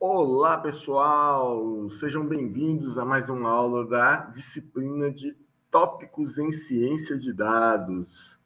Olá, pessoal! Sejam bem-vindos a mais uma aula da disciplina de Tópicos em Ciência de Dados.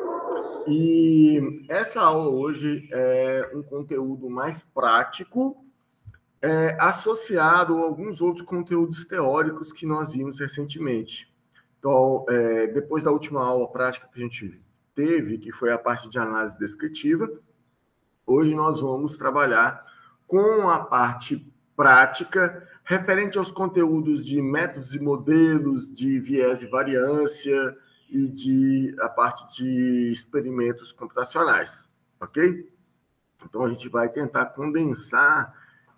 E essa aula hoje é um conteúdo mais prático, associado a alguns outros conteúdos teóricos que nós vimos recentemente. Então, depois da última aula prática que a gente teve, que foi a parte de análise descritiva, hoje nós vamos trabalhar com a parte prática referente aos conteúdos de métodos e modelos, de viés e variância e a parte de experimentos computacionais, ok? Então, a gente vai tentar condensar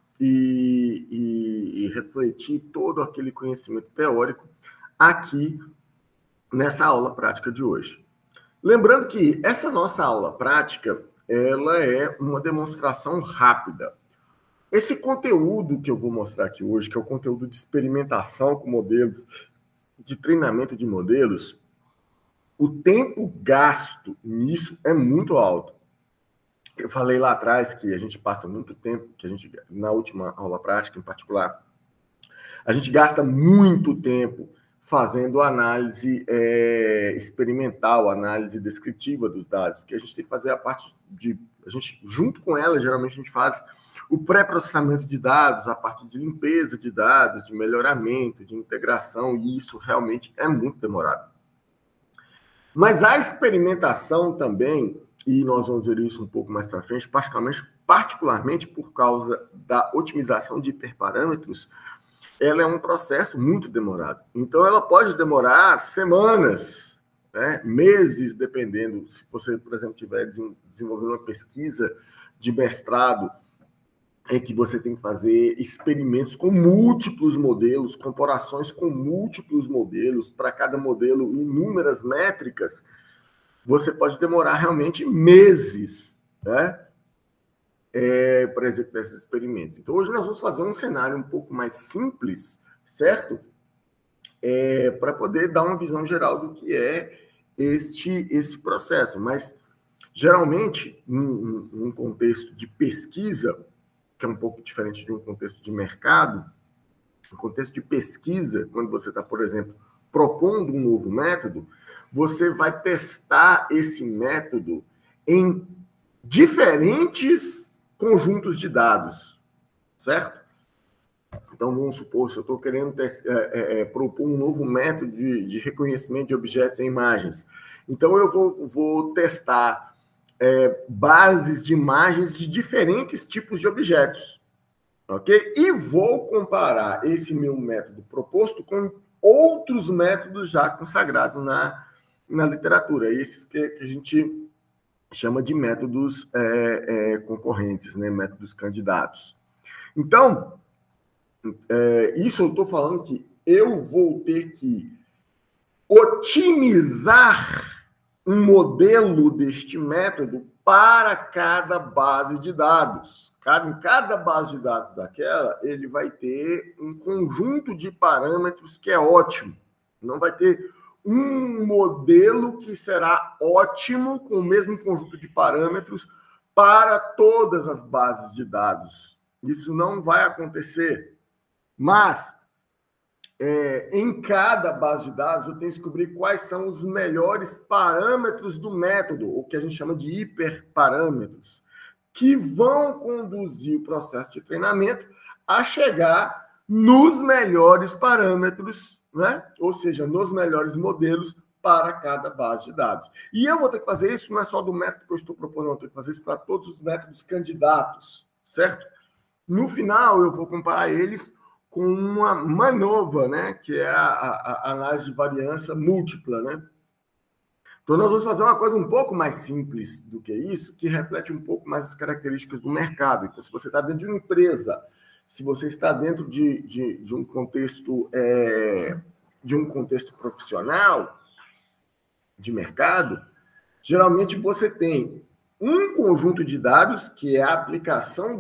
e refletir todo aquele conhecimento teórico aqui nessa aula prática de hoje. Lembrando que essa nossa aula prática, ela é uma demonstração rápida. Esse conteúdo que eu vou mostrar aqui hoje, que é o conteúdo de experimentação com modelos, de treinamento de modelos, o tempo gasto nisso é muito alto. Eu falei lá atrás que a gente passa muito tempo, na última aula prática em particular, a gente gasta muito tempo fazendo análise experimental, análise descritiva dos dados, porque a gente tem que fazer a parte junto com ela, geralmente a gente faz o pré-processamento de dados, a parte de limpeza de dados, de melhoramento, de integração, e isso realmente é muito demorado. Mas a experimentação também, e nós vamos ver isso um pouco mais para frente, particularmente por causa da otimização de hiperparâmetros, ela é um processo muito demorado. Então, ela pode demorar semanas, né, meses, dependendo. Se você, por exemplo, estiver desenvolvendo uma pesquisa de mestrado, em que você tem que fazer experimentos com múltiplos modelos, comparações com múltiplos modelos, para cada modelo inúmeras métricas, você pode demorar realmente meses, né? Para executar esses experimentos. Então, hoje nós vamos fazer um cenário um pouco mais simples, certo? Para poder dar uma visão geral do que é esse processo. Mas, geralmente, num contexto de pesquisa, que é um pouco diferente de um contexto de mercado, no contexto de pesquisa, quando você está, por exemplo, propondo um novo método, você vai testar esse método em diferentes conjuntos de dados, certo? Então, vamos supor, se eu estou querendo propor um novo método de reconhecimento de objetos em imagens, então eu vou testar bases de imagens de diferentes tipos de objetos, ok? E vou comparar esse meu método proposto com outros métodos já consagrados na literatura, esses que a gente chama de métodos concorrentes, né? Métodos candidatos. Então, isso eu estou falando que eu vou ter que otimizar um modelo deste método para cada base de dados. Em cada base de dados daquela, ele vai ter um conjunto de parâmetros que é ótimo. Não vai ter um modelo que será ótimo com o mesmo conjunto de parâmetros para todas as bases de dados. Isso não vai acontecer. Mas, em cada base de dados, eu tenho que descobrir quais são os melhores parâmetros do método, o que a gente chama de hiperparâmetros, que vão conduzir o processo de treinamento a chegar nos melhores parâmetros, né? Ou seja, nos melhores modelos para cada base de dados. E eu vou ter que fazer isso, não é só do método que eu estou propondo, eu tenho que fazer isso para todos os métodos candidatos, certo? No final, eu vou comparar eles com uma MANOVA, né? Que é a análise de variância múltipla, né? Então, nós vamos fazer uma coisa um pouco mais simples do que isso, que reflete um pouco mais as características do mercado. Então, se você está dentro de uma empresa, se você está dentro de um contexto profissional, de mercado, geralmente você tem um conjunto de dados que é a aplicação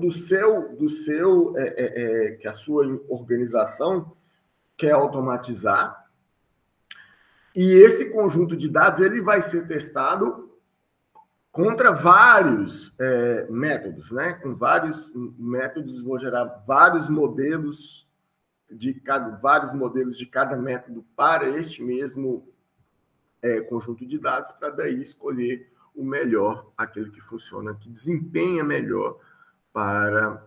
que a sua organização quer automatizar, e esse conjunto de dados ele vai ser testado contra vários métodos, né? Com vários métodos, vou gerar vários modelos de cada método para este mesmo conjunto de dados, para daí escolher o melhor, aquele que funciona, que desempenha melhor para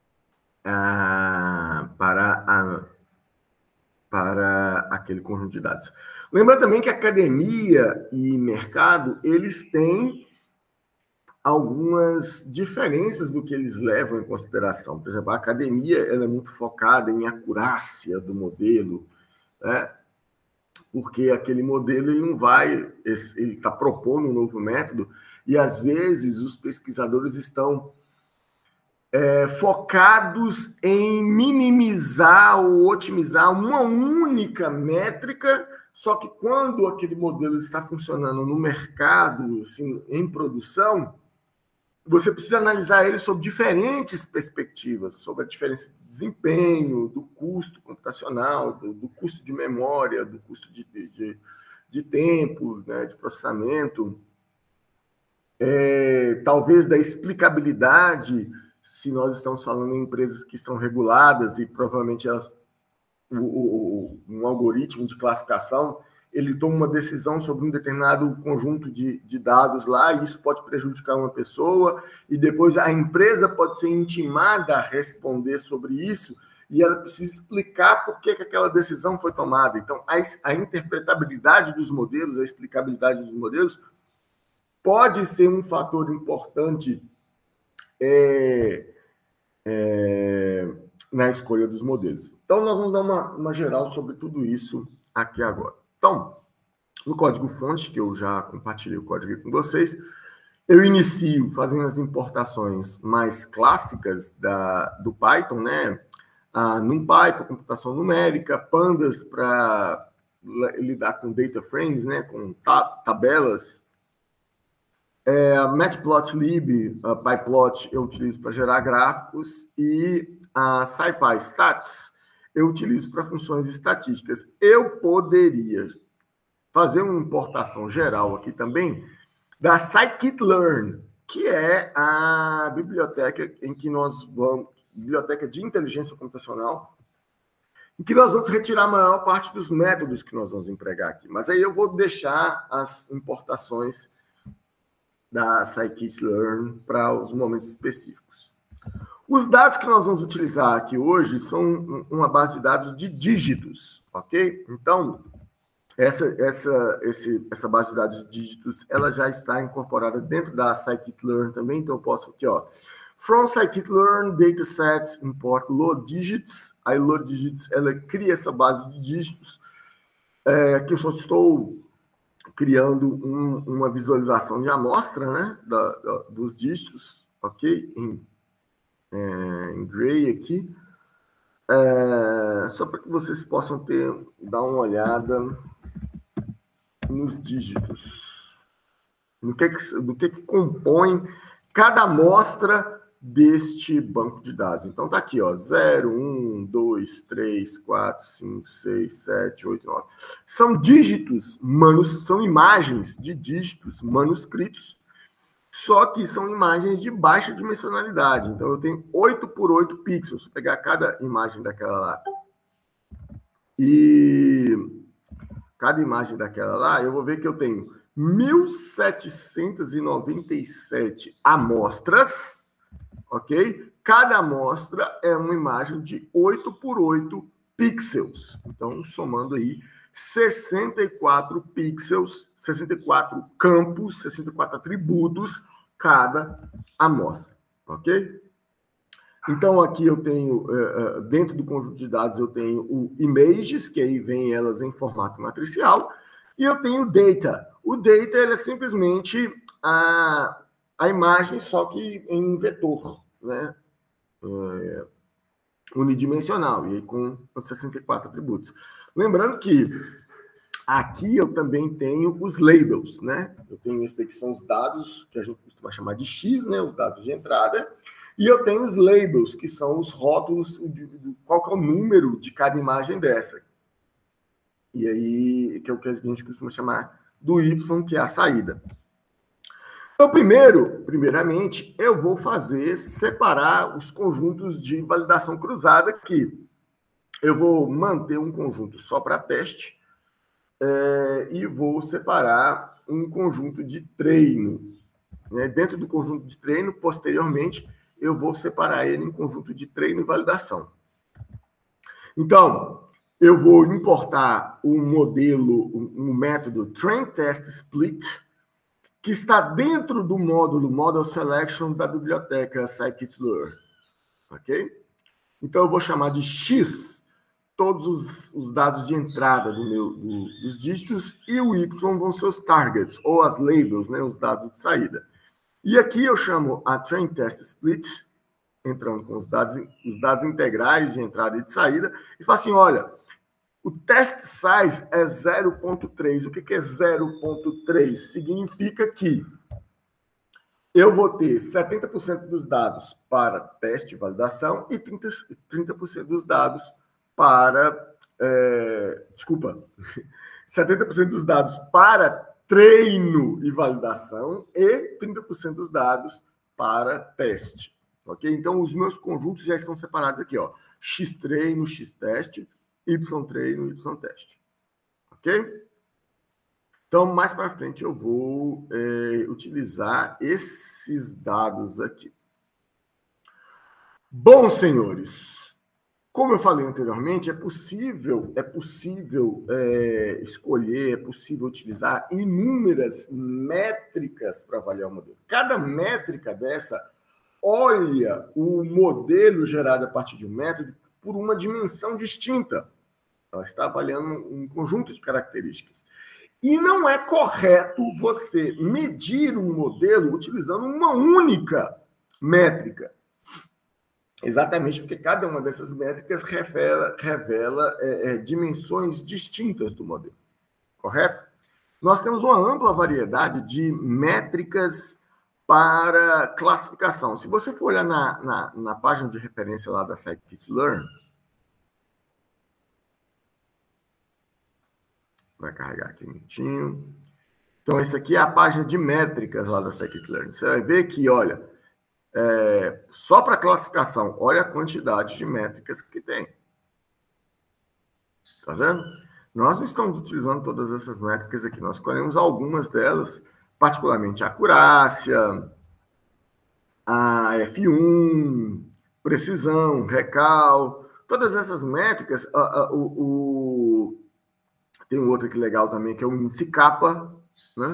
aquele conjunto de dados. Lembra também que academia e mercado, eles têm algumas diferenças do que eles levam em consideração. Por exemplo, a academia ela é muito focada em acurácia do modelo, né? Porque aquele modelo ele não vai, ele está propondo um novo método e às vezes os pesquisadores estão focados em minimizar ou otimizar uma única métrica, só que quando aquele modelo está funcionando no mercado, assim, em produção, você precisa analisar ele sob diferentes perspectivas, sobre a diferença de desempenho, do custo computacional, do custo de memória, do custo de tempo, né, de processamento, talvez da explicabilidade, se nós estamos falando em empresas que são reguladas e provavelmente um algoritmo de classificação, ele toma uma decisão sobre um determinado conjunto de dados lá, e isso pode prejudicar uma pessoa, e depois a empresa pode ser intimada a responder sobre isso, e ela precisa explicar por que aquela decisão foi tomada. Então, a interpretabilidade dos modelos, a explicabilidade dos modelos, pode ser um fator importante na escolha dos modelos. Então, nós vamos dar uma geral sobre tudo isso aqui agora. Então, no código-fonte, que eu já compartilhei o código aqui com vocês, eu inicio fazendo as importações mais clássicas do Python, né? NumPy para computação numérica, Pandas para lidar com data frames, né? Com tabelas, Matplotlib, PyPlot eu utilizo para gerar gráficos e a SciPy Stats eu utilizo para funções estatísticas. Eu poderia fazer uma importação geral aqui também da scikit-learn, que é a biblioteca em que nós vamos, biblioteca de inteligência computacional, em que nós vamos retirar a maior parte dos métodos que nós vamos empregar aqui. Mas aí eu vou deixar as importações da scikit-learn para os momentos específicos. Os dados que nós vamos utilizar aqui hoje são uma base de dados de dígitos, ok? Então, essa base de dados de dígitos, ela já está incorporada dentro da scikit-learn também, então eu posso aqui, ó, from scikit-learn datasets import load digits, aí load digits, ela cria essa base de dígitos, que eu só estou criando uma visualização de amostra, né, dos dígitos, ok? Em gray aqui, só para que vocês possam dar uma olhada nos dígitos, do que compõe cada amostra deste banco de dados. Então, tá aqui, ó, 0, 1, 2, 3, 4, 5, 6, 7, 8, 9. São dígitos, são imagens de dígitos manuscritos, só que são imagens de baixa dimensionalidade. Então, eu tenho 8 por 8 pixels. Vou pegar cada imagem daquela lá. E cada imagem daquela lá, eu vou ver que eu tenho 1.797 amostras, ok? Cada amostra é uma imagem de 8 por 8 pixels. Então, somando aí 64 pixels, 64 campos, 64 atributos cada amostra, ok? Então, aqui eu tenho, dentro do conjunto de dados, eu tenho o images, que aí vem elas em formato matricial, e eu tenho o data. O data, ele é simplesmente a imagem, só que em vetor, né? Unidimensional, e aí com 64 atributos. Lembrando que aqui eu também tenho os labels, né? Eu tenho esse daqui, que são os dados que a gente costuma chamar de X, né? Os dados de entrada. E eu tenho os labels, que são os rótulos, qual que é o número de cada imagem dessa. E aí, que é o que a gente costuma chamar do Y, que é a saída. Então, primeiramente, eu vou separar os conjuntos de validação cruzada aqui. Eu vou manter um conjunto só para teste e vou separar um conjunto de treino. Né? Dentro do conjunto de treino, posteriormente, eu vou separar ele em conjunto de treino e validação. Então, eu vou importar um método train-test-split, que está dentro do módulo Model Selection da biblioteca scikit-learn. Ok? Então, eu vou chamar de X todos os dados de entrada dos dígitos e o Y vão ser os targets, ou as labels, né, os dados de saída. E aqui eu chamo a train test split, entrando com os dados integrais de entrada e de saída, e falo assim, olha, o test size é 0.3. O que é 0.3? Significa que eu vou ter 70% dos dados para teste e validação e 30% dos dados para... 70% dos dados para treino e validação e 30% dos dados para teste. Ok? Então, os meus conjuntos já estão separados aqui, ó. X treino, X teste, Y treino, Y teste. Ok? Então, mais para frente, eu vou utilizar esses dados aqui. Bom, senhores, como eu falei anteriormente, é possível escolher, é possível utilizar inúmeras métricas para avaliar o modelo. Cada métrica dessa olha o modelo gerado a partir de um método por uma dimensão distinta. Ela está avaliando um conjunto de características. E não é correto você medir um modelo utilizando uma única métrica. Exatamente porque cada uma dessas métricas revela dimensões distintas do modelo. Correto? Nós temos uma ampla variedade de métricas para classificação. Se você for olhar na página de referência lá da scikit-learn, vai carregar aqui um minutinho. Então, essa aqui é a página de métricas lá da scikit-learn. Você vai ver que, olha, só para classificação, olha a quantidade de métricas que tem. Tá vendo? Nós não estamos utilizando todas essas métricas aqui. Nós escolhemos algumas delas, particularmente a acurácia, a F1, precisão, recal, todas essas métricas. Tem um outro aqui legal também, que é o índice kappa, né?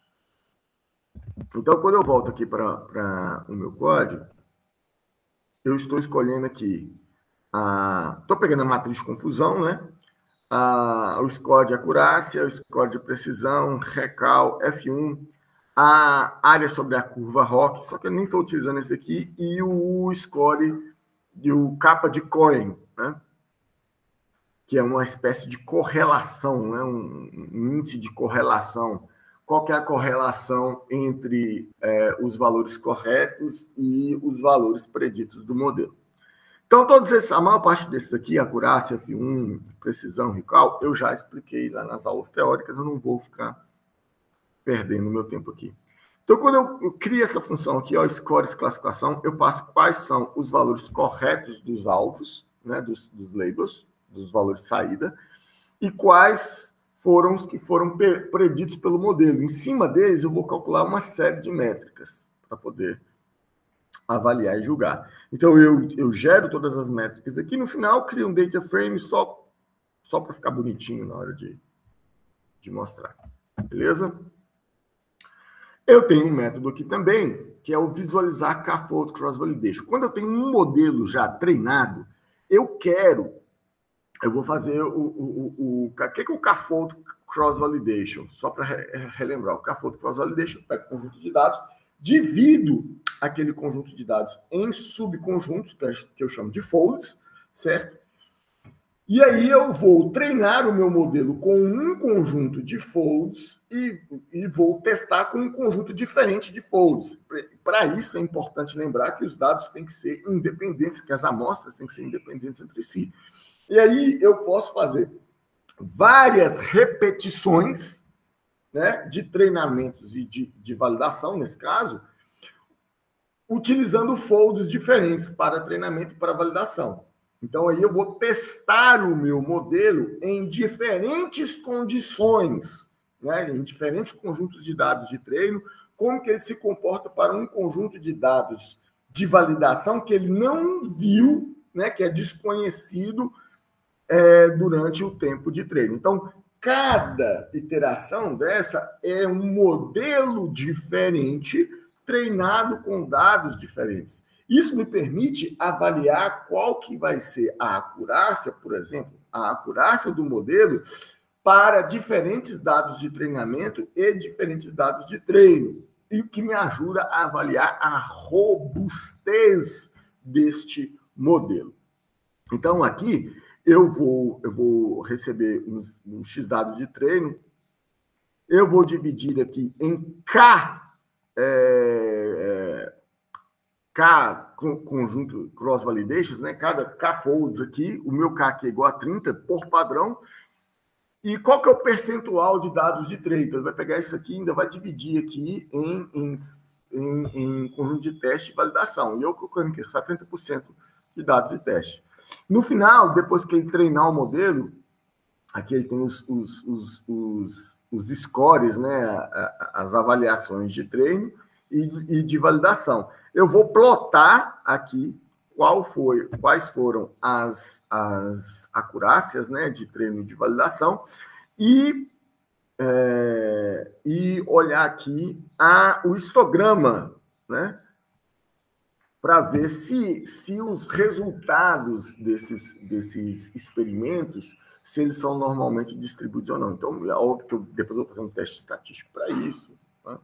Então, quando eu volto aqui para o meu código, eu estou escolhendo aqui, estou pegando a matriz de confusão, né? O score de acurácia, o score de precisão, recal, F1, a área sobre a curva ROC, só que eu nem estou utilizando esse aqui, e o score e o kappa de Cohen, né? Que é uma espécie de correlação, né? Um índice de correlação. Qual que é a correlação entre os valores corretos e os valores preditos do modelo? Então, a maior parte desses aqui, acurácia, F1, precisão, recal, eu já expliquei lá nas aulas teóricas, eu não vou ficar perdendo meu tempo aqui. Então, quando eu crio essa função aqui, ó, scores classificação, eu passo quais são os valores corretos dos alvos, né, dos labels, dos valores de saída, e quais foram os que foram preditos pelo modelo. Em cima deles, eu vou calcular uma série de métricas para poder avaliar e julgar. Então, eu gero todas as métricas aqui, no final, crio um data frame só para ficar bonitinho na hora de mostrar. Beleza? Eu tenho um método aqui também, que é o visualizar K-fold cross validation. Quando eu tenho um modelo já treinado, eu vou fazer o que é o K-fold cross validation? Só para relembrar, o K-fold cross validation, eu pego um conjunto de dados, divido aquele conjunto de dados em subconjuntos, que eu chamo de folds, certo? E aí eu vou treinar o meu modelo com um conjunto de folds e vou testar com um conjunto diferente de folds. Para isso é importante lembrar que os dados têm que ser independentes, que as amostras têm que ser independentes entre si. E aí eu posso fazer várias repetições né, de treinamentos e de validação, nesse caso, utilizando folds diferentes para treinamento e para validação. Então, aí eu vou testar o meu modelo em diferentes condições, né, em diferentes conjuntos de dados de treino, como que ele se comporta para um conjunto de dados de validação que ele não viu, né, que é desconhecido durante o tempo de treino. Então, cada iteração dessa é um modelo diferente, treinado com dados diferentes. Isso me permite avaliar qual que vai ser a acurácia, por exemplo, a acurácia do modelo para diferentes dados de treinamento e diferentes dados de treino, e o que me ajuda a avaliar a robustez deste modelo. Então, aqui, eu vou receber um X dados de treino, eu vou dividir aqui em K conjunto cross validations, né? Cada K folds aqui, o meu K aqui é igual a 30 por padrão. E qual que é o percentual de dados de treino? Então, ele vai pegar isso aqui e ainda vai dividir aqui em conjunto de teste e validação. E eu colocando aqui 70% de dados de teste. No final, depois que ele treinar o modelo, aqui ele tem os scores, né? As avaliações de treino e de validação. Eu vou plotar aqui quais foram as acurácias, né, de treino e de validação e olhar aqui o histograma, né, para ver se os resultados desses experimentos, se eles são normalmente distribuídos ou não. Então, é óbvio que depois eu vou fazer um teste estatístico para isso. Tá?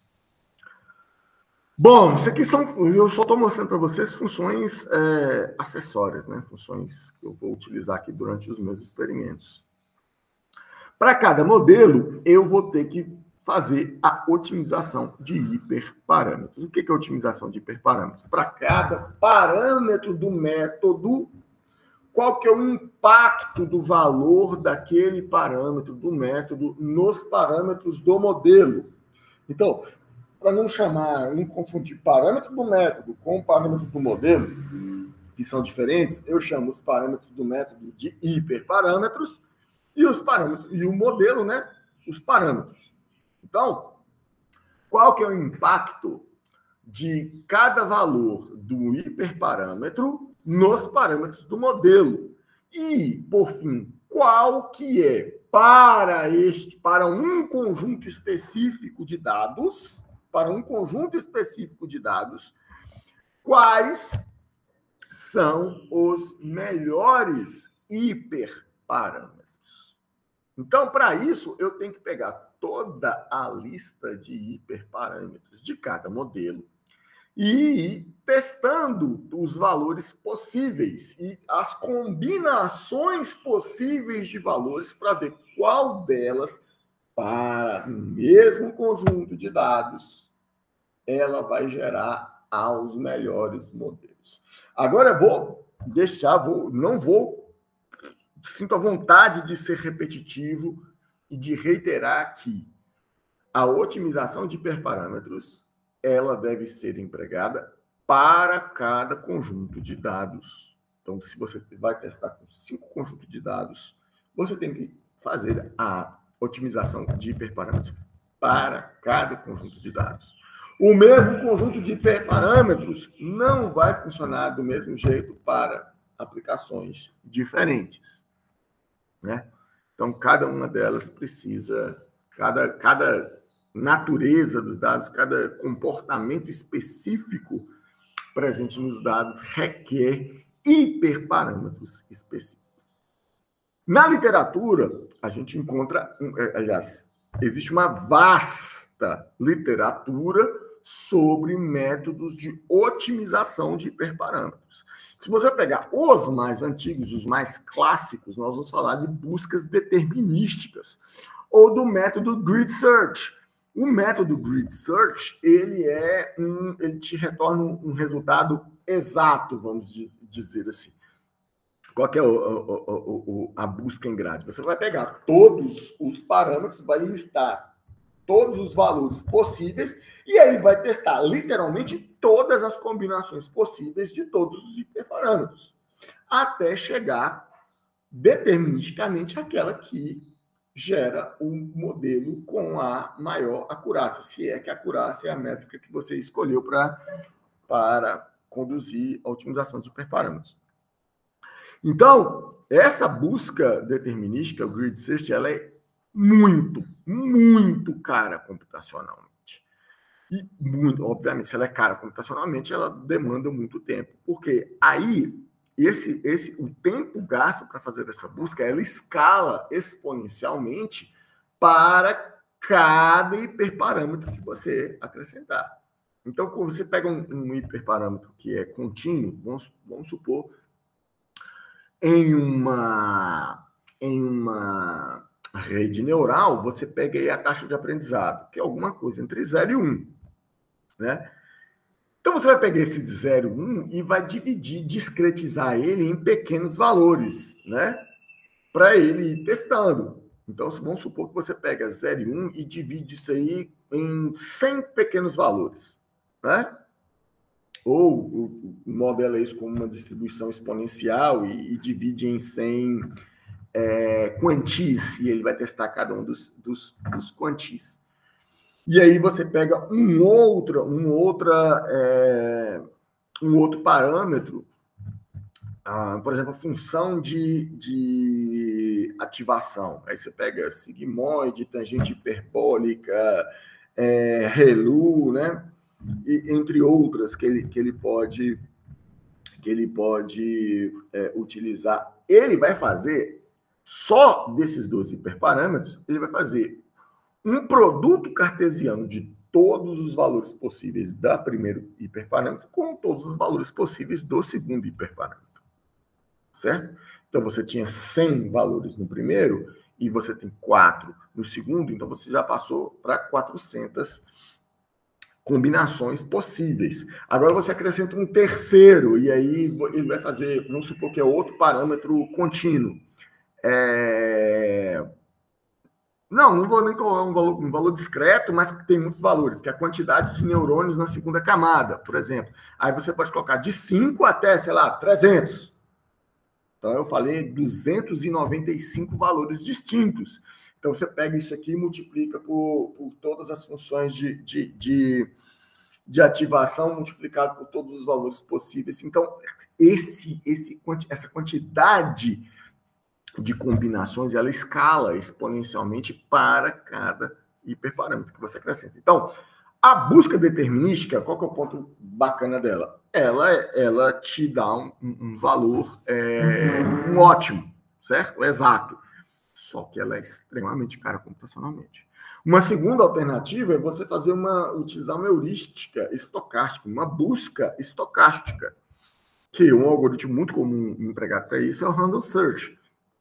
Bom, isso aqui eu só estou mostrando para vocês funções acessórias, né? Funções que eu vou utilizar aqui durante os meus experimentos. Para cada modelo, eu vou ter que fazer a otimização de hiperparâmetros. O que é otimização de hiperparâmetros? Para cada parâmetro do método, qual que é o impacto do valor daquele parâmetro do método nos parâmetros do modelo. Então, para não confundir parâmetro do método com parâmetro do modelo, que são diferentes, eu chamo os parâmetros do método de hiperparâmetros e o modelo, né, os parâmetros. Então, qual que é o impacto de cada valor do hiperparâmetro nos parâmetros do modelo? E, por fim, qual que é para um conjunto específico de dados, quais são os melhores hiperparâmetros? Então, para isso, eu tenho que pegar toda a lista de hiperparâmetros de cada modelo e ir testando os valores possíveis e as combinações possíveis de valores para ver qual delas, para o mesmo conjunto de dados, ela vai gerar aos melhores modelos. Agora eu sinto a vontade de ser repetitivo e de reiterar que a otimização de hiperparâmetros, ela deve ser empregada para cada conjunto de dados. Então, se você vai testar com 5 conjuntos de dados, você tem que fazer a otimização de hiperparâmetros para cada conjunto de dados. O mesmo conjunto de hiperparâmetros não vai funcionar do mesmo jeito para aplicações diferentes, né? Então, cada uma delas precisa, cada natureza dos dados, cada comportamento específico presente nos dados requer hiperparâmetros específicos. Na literatura, a gente encontra, aliás, existe uma vasta literatura sobre métodos de otimização de hiperparâmetros. Se você pegar os mais antigos, os mais clássicos, nós vamos falar de buscas determinísticas ou do método Grid Search. O método Grid Search, ele te retorna um resultado exato, vamos dizer assim. Qual que é a busca em grade? Você vai pegar todos os parâmetros, vai listar todos os valores possíveis, e aí ele vai testar literalmente todas as combinações possíveis de todos os hiperparâmetros, até chegar deterministicamente àquela que gera um modelo com a maior acurácia, se é que a acurácia é a métrica que você escolheu para conduzir a otimização de hiperparâmetros. Então, essa busca determinística, o grid search, ela é muito, muito cara computacionalmente. E, muito, obviamente, se ela é cara computacionalmente, ela demanda muito tempo. Porque aí, o tempo gasto para fazer essa busca, ela escala exponencialmente para cada hiperparâmetro que você acrescentar. Então, quando você pega um hiperparâmetro que é contínuo, vamos supor, em uma rede neural, você pega aí a taxa de aprendizado, que é alguma coisa entre 0 e 1. Né? Então, você vai pegar esse de 0 e 1 e vai dividir, discretizar ele em pequenos valores, né? Para ele ir testando. Então, vamos supor que você pega 0 e 1 e divide isso aí em 100 pequenos valores, né? Ou modela isso como uma distribuição exponencial e divide em 100 quantis, e ele vai testar cada um dos quantis. E aí você pega um outro parâmetro, por exemplo, a função de ativação. Aí você pega sigmoide, tangente hiperbólica, ReLU, né? Entre outras que ele pode utilizar. Ele vai fazer, só desses 12 hiperparâmetros, ele vai fazer um produto cartesiano de todos os valores possíveis da primeiro hiperparâmetro com todos os valores possíveis do segundo hiperparâmetro. Certo? Então, você tinha 100 valores no primeiro e você tem 4 no segundo, então você já passou para 400 combinações possíveis. Agora você acrescenta um terceiro, e aí ele vai fazer, vamos supor que é outro parâmetro contínuo. Não vou nem colocar um valor discreto, mas que tem muitos valores, que é a quantidade de neurônios na segunda camada, por exemplo. Aí você pode colocar de 5 até, sei lá, 300. Então, eu falei 295 valores distintos. Então, você pega isso aqui e multiplica por todas as funções de ativação, multiplicado por todos os valores possíveis. Então, essa quantidade de combinações, ela escala exponencialmente para cada hiperparâmetro que você acrescenta. Então, a busca determinística, qual que é o ponto bacana dela? Ela te dá um valor um ótimo, certo? Exato. Só que ela é extremamente cara computacionalmente. Uma segunda alternativa é você utilizar uma heurística estocástica, uma busca estocástica, que um algoritmo muito comum empregado para isso é o random search.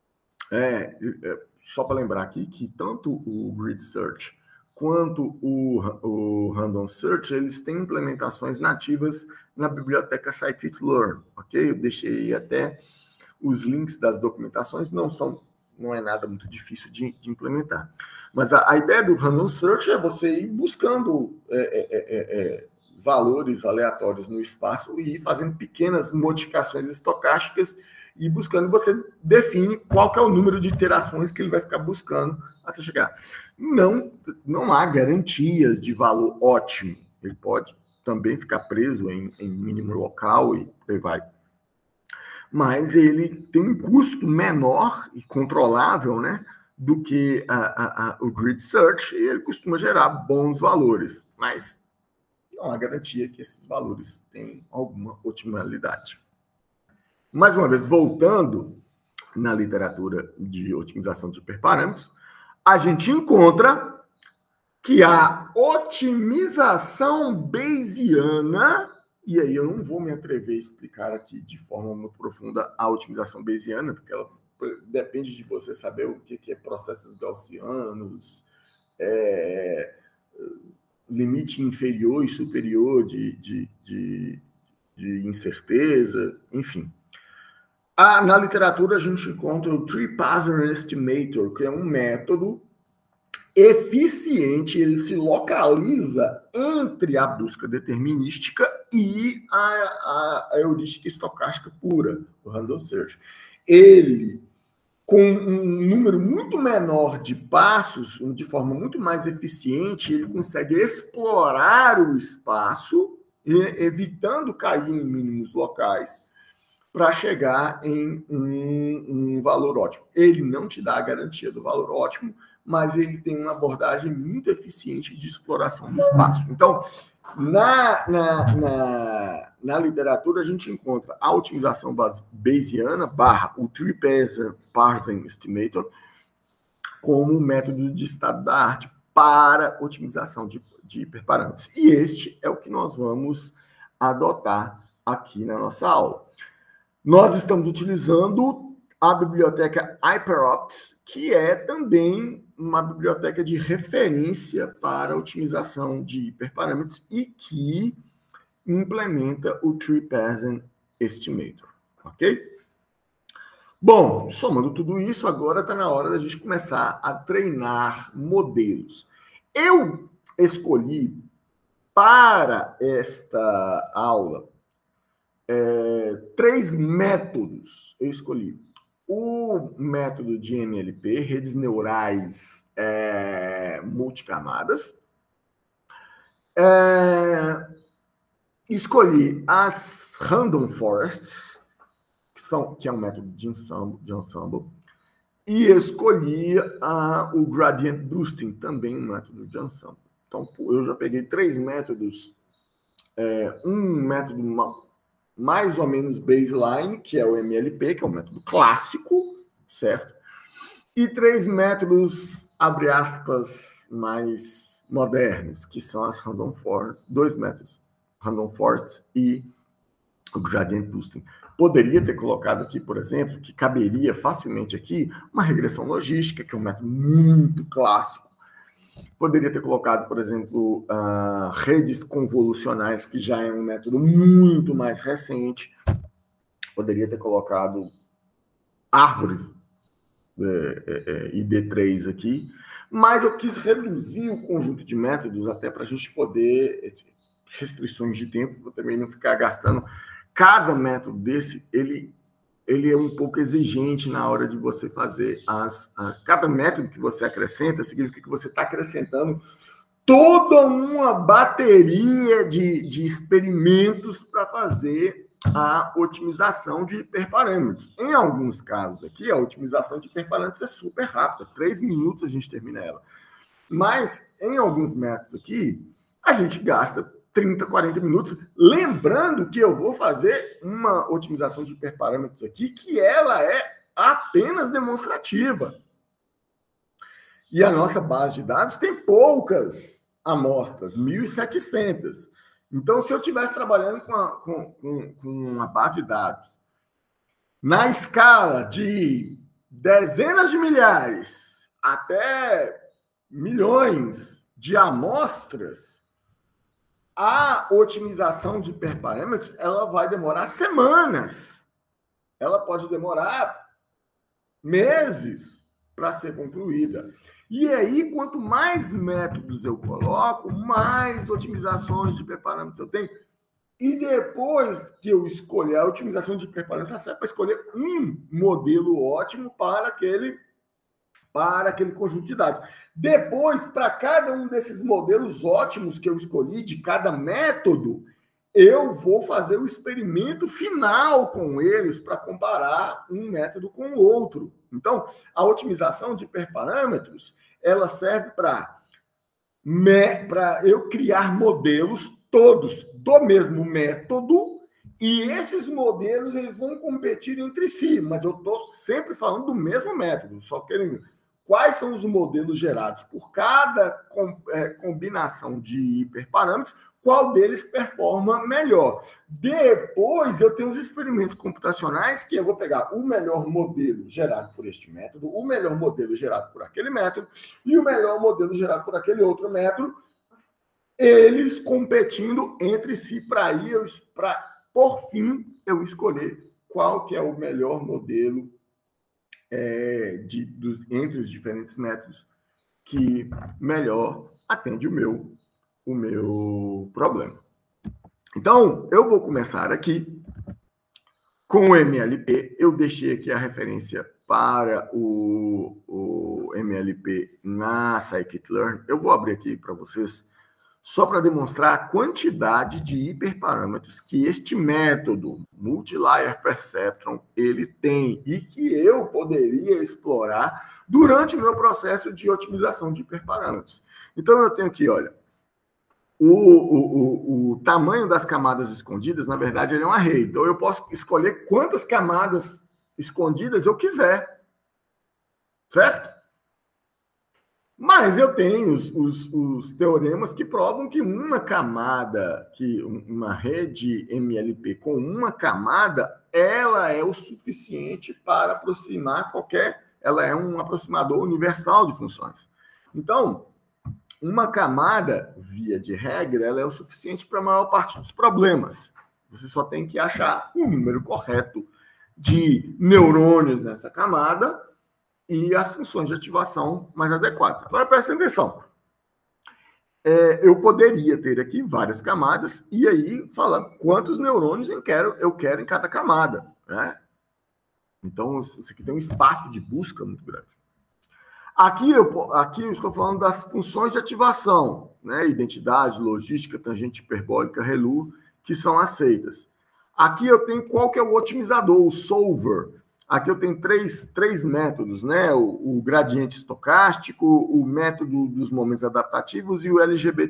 Só para lembrar aqui que tanto o grid search quanto o random search, eles têm implementações nativas na biblioteca scikit-learn, ok? Eu deixei até os links das documentações, não é nada muito difícil de implementar. Mas a ideia do random search é você ir buscando valores aleatórios no espaço e ir fazendo pequenas modificações estocásticas e buscando, você define qual que é o número de iterações que ele vai ficar buscando até chegar. Não há garantias de valor ótimo. Ele pode também ficar preso em mínimo local e por aí vai. Mas ele tem um custo menor e controlável, né, do que o grid search, e ele costuma gerar bons valores, mas não há garantia que esses valores tenham alguma otimidade. Mais uma vez, voltando na literatura de otimização de hiperparâmetros, a gente encontra que a otimização bayesiana, e aí eu não vou me atrever a explicar aqui de forma muito profunda a otimização bayesiana, porque ela depende de você saber o que é processos gaussianos, limite inferior e superior de incerteza, enfim. Na literatura, a gente encontra o Tree Pattern Estimator, que é um método eficiente, ele se localiza entre a busca determinística e a heurística estocástica pura, o random search. Ele, com um número muito menor de passos, de forma muito mais eficiente, ele consegue explorar o espaço, evitando cair em mínimos locais, para chegar em um valor ótimo. Ele não te dá a garantia do valor ótimo, mas ele tem uma abordagem muito eficiente de exploração do espaço. Então, na literatura, a gente encontra a otimização bayesiana / o Tree Parsing Estimator como método de estado da arte para otimização de hiperparâmetros. E este é o que nós vamos adotar aqui na nossa aula. Nós estamos utilizando a biblioteca HyperOpts, que é também uma biblioteca de referência para otimização de hiperparâmetros e que implementa o Tree Parsing Estimator, ok? Bom, somando tudo isso, agora está na hora da gente começar a treinar modelos. Eu escolhi para esta aula 3 métodos. Eu escolhi o método de MLP, redes neurais multicamadas. Escolhi as Random Forests, que é um método de ensemble. E escolhi o Gradient Boosting, também um método de ensemble. Então, eu já peguei 3 métodos. Um método mais ou menos baseline, que é o MLP, que é um método clássico, certo? E 3 métodos, abre aspas, mais modernos, que são as Random Forests, 2 métodos, Random Forests e o Gradient Boosting. Poderia ter colocado aqui, por exemplo, que caberia facilmente aqui uma regressão logística, que é um método muito clássico. Poderia ter colocado, por exemplo, redes convolucionais, que já é um método muito mais recente. Poderia ter colocado árvores ID3 aqui. Mas eu quis reduzir o conjunto de métodos até para a gente poder, restrições de tempo, para também não ficar gastando. Cada método desse, ele é um pouco exigente na hora de você fazer cada método que você acrescenta significa que você está acrescentando toda uma bateria de experimentos para fazer a otimização de hiperparâmetros. Em alguns casos aqui, a otimização de hiperparâmetros é super rápida, 3 minutos a gente termina ela. Mas em alguns métodos aqui, a gente gasta 30, 40 minutos. Lembrando que eu vou fazer uma otimização de hiperparâmetros aqui, que ela é apenas demonstrativa. E a nossa base de dados tem poucas amostras, 1.700. Então, se eu estivesse trabalhando com uma base de dados na escala de dezenas de milhares até milhões de amostras, a otimização de hiperparâmetros, ela vai demorar semanas. Ela pode demorar meses para ser concluída. E aí, quanto mais métodos eu coloco, mais otimizações de hiperparâmetros eu tenho. E depois que eu escolher a otimização de hiperparâmetros, serve para escolher um modelo ótimo para aquele conjunto de dados. Depois, para cada um desses modelos ótimos que eu escolhi, de cada método, eu vou fazer o experimento final com eles para comparar um método com o outro. Então, a otimização de hiperparâmetros, ela serve para eu criar modelos todos do mesmo método, e esses modelos eles vão competir entre si, mas eu estou sempre falando do mesmo método, só querendo quais são os modelos gerados por cada combinação de hiperparâmetros, qual deles performa melhor. Depois, eu tenho os experimentos computacionais, que eu vou pegar o melhor modelo gerado por este método, o melhor modelo gerado por aquele método, e o melhor modelo gerado por aquele outro método, eles competindo entre si, para por fim, eu escolher qual que é o melhor modelo entre os diferentes métodos que melhor atende o meu problema. Então, eu vou começar aqui com o MLP. Eu deixei aqui a referência para o MLP na Scikit-Learn. Eu vou abrir aqui para vocês, só para demonstrar a quantidade de hiperparâmetros que este método Multi-Layer Perceptron ele tem e que eu poderia explorar durante o meu processo de otimização de hiperparâmetros. Então, eu tenho aqui, olha, o tamanho das camadas escondidas, na verdade, ele é um array. Então, eu posso escolher quantas camadas escondidas eu quiser. Certo? Mas eu tenho os teoremas que provam que uma camada, que uma rede MLP com uma camada, ela é o suficiente para aproximar ela é um aproximador universal de funções. Então, uma camada, via de regra, ela é o suficiente para a maior parte dos problemas. Você só tem que achar o número correto de neurônios nessa camada e as funções de ativação mais adequadas. Agora, presta atenção. Eu poderia ter aqui várias camadas e aí falar quantos neurônios eu quero em cada camada. Né? Então, isso aqui tem um espaço de busca muito grande. Aqui eu estou falando das funções de ativação, né? Identidade, logística, tangente hiperbólica, ReLU, que são aceitas. Aqui eu tenho qual que é o otimizador, o solver. Aqui eu tenho três métodos, né? O gradiente estocástico, o método dos momentos adaptativos e o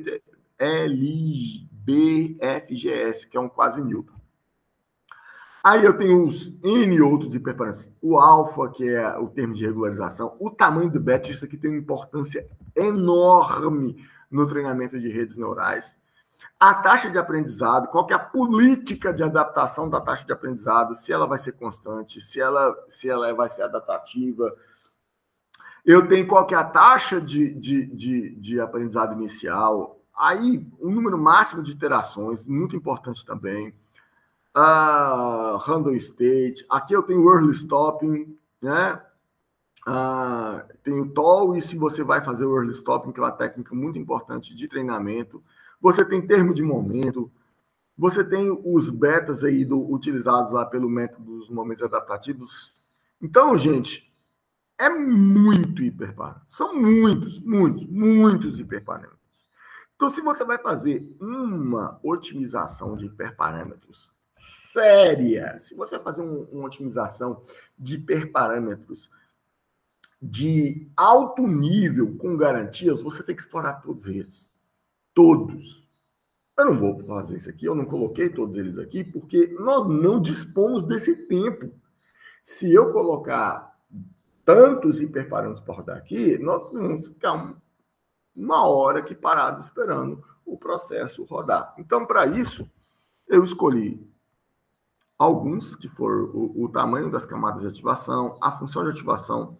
LBFGS, que é um quasi-Newton. Aí eu tenho os N outros hiperparâmetros. O alfa, que é o termo de regularização, o tamanho do beta, isso aqui tem uma importância enorme no treinamento de redes neurais. A taxa de aprendizado, qual que é a política de adaptação da taxa de aprendizado, se ela vai ser constante, se ela vai ser adaptativa. Eu tenho qual que é a taxa de aprendizado inicial. Aí, o número máximo de iterações, muito importante também. Random state. Aqui eu tenho early stopping, né? Tem o TOL, e se você vai fazer o early stopping, que é uma técnica muito importante de treinamento. Você tem termo de momento, você tem os betas aí utilizados lá pelo método dos momentos adaptativos. Então, gente, é muito hiperparâmetro. São muitos hiperparâmetros. Então, se você vai fazer uma otimização de hiperparâmetros séria, se você vai fazer uma otimização de hiperparâmetros de alto nível, com garantias, você tem que explorar todos eles. Todos. Eu não vou fazer isso aqui, eu não coloquei todos eles aqui, porque nós não dispomos desse tempo. Se eu colocar tantos hiperparâmetros para rodar aqui, nós vamos ficar uma hora aqui parado esperando o processo rodar. Então, para isso, eu escolhi alguns, que foram o tamanho das camadas de ativação, a função de ativação,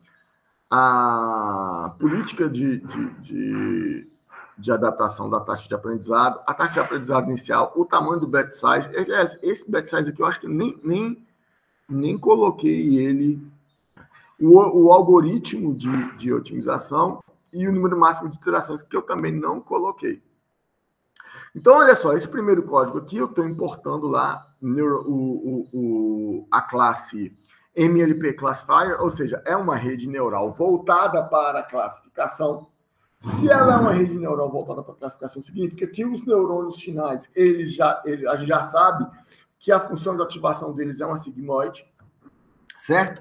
a política de adaptação da taxa de aprendizado, a taxa de aprendizado inicial, o tamanho do batch size. Esse batch size aqui eu acho que nem coloquei ele, o algoritmo de otimização e o número máximo de iterações, que eu também não coloquei. Então, olha só, esse primeiro código aqui eu estou importando lá a classe MLP Classifier, ou seja, é uma rede neural voltada para a classificação. Se ela é uma rede neural voltada para a classificação, significa que os neurônios finais, a gente já sabe que a função de ativação deles é uma sigmoide, certo?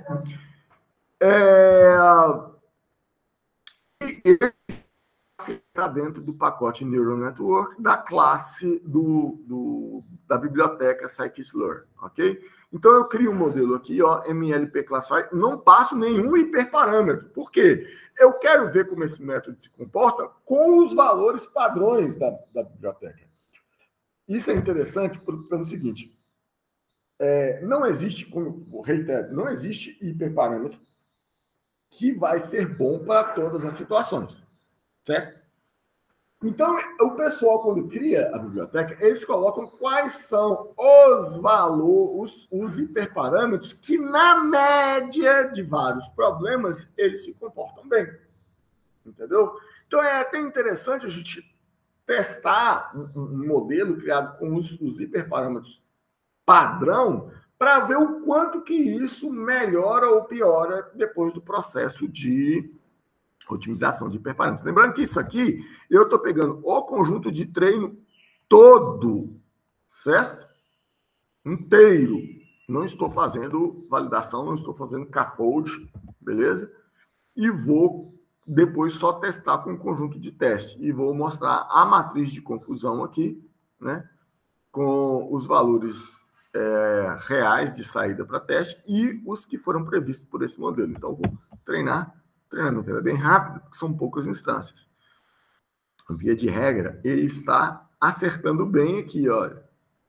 Está dentro do pacote Neural Network da classe da biblioteca Scikit-Learn, ok? Então, eu crio um modelo aqui, ó, MLP Classifier, não passo nenhum hiperparâmetro. Por quê? Eu quero ver como esse método se comporta com os valores padrões da biblioteca. Isso é interessante pelo seguinte, não existe, como reitero, não existe hiperparâmetro que vai ser bom para todas as situações, certo? Então, o pessoal, quando cria a biblioteca, eles colocam quais são os valores, os hiperparâmetros que, na média de vários problemas, eles se comportam bem. entendeu? Então, é até interessante a gente testar um modelo criado com os hiperparâmetros padrão para ver o quanto que isso melhora ou piora depois do processo de otimização de hiperparâmetros. Lembrando que isso aqui, eu estou pegando o conjunto de treino todo, certo? Inteiro. Não estou fazendo validação, não estou fazendo K-fold, beleza? E vou depois só testar com um conjunto de teste. E vou mostrar a matriz de confusão aqui, né? Com os valores reais de saída para teste e os que foram previstos por esse modelo. Então, vou treinar. O treinamento é bem rápido, porque são poucas instâncias. Via de regra, ele está acertando bem aqui, olha.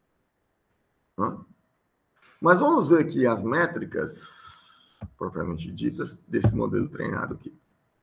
Mas vamos ver aqui as métricas propriamente ditas desse modelo treinado aqui.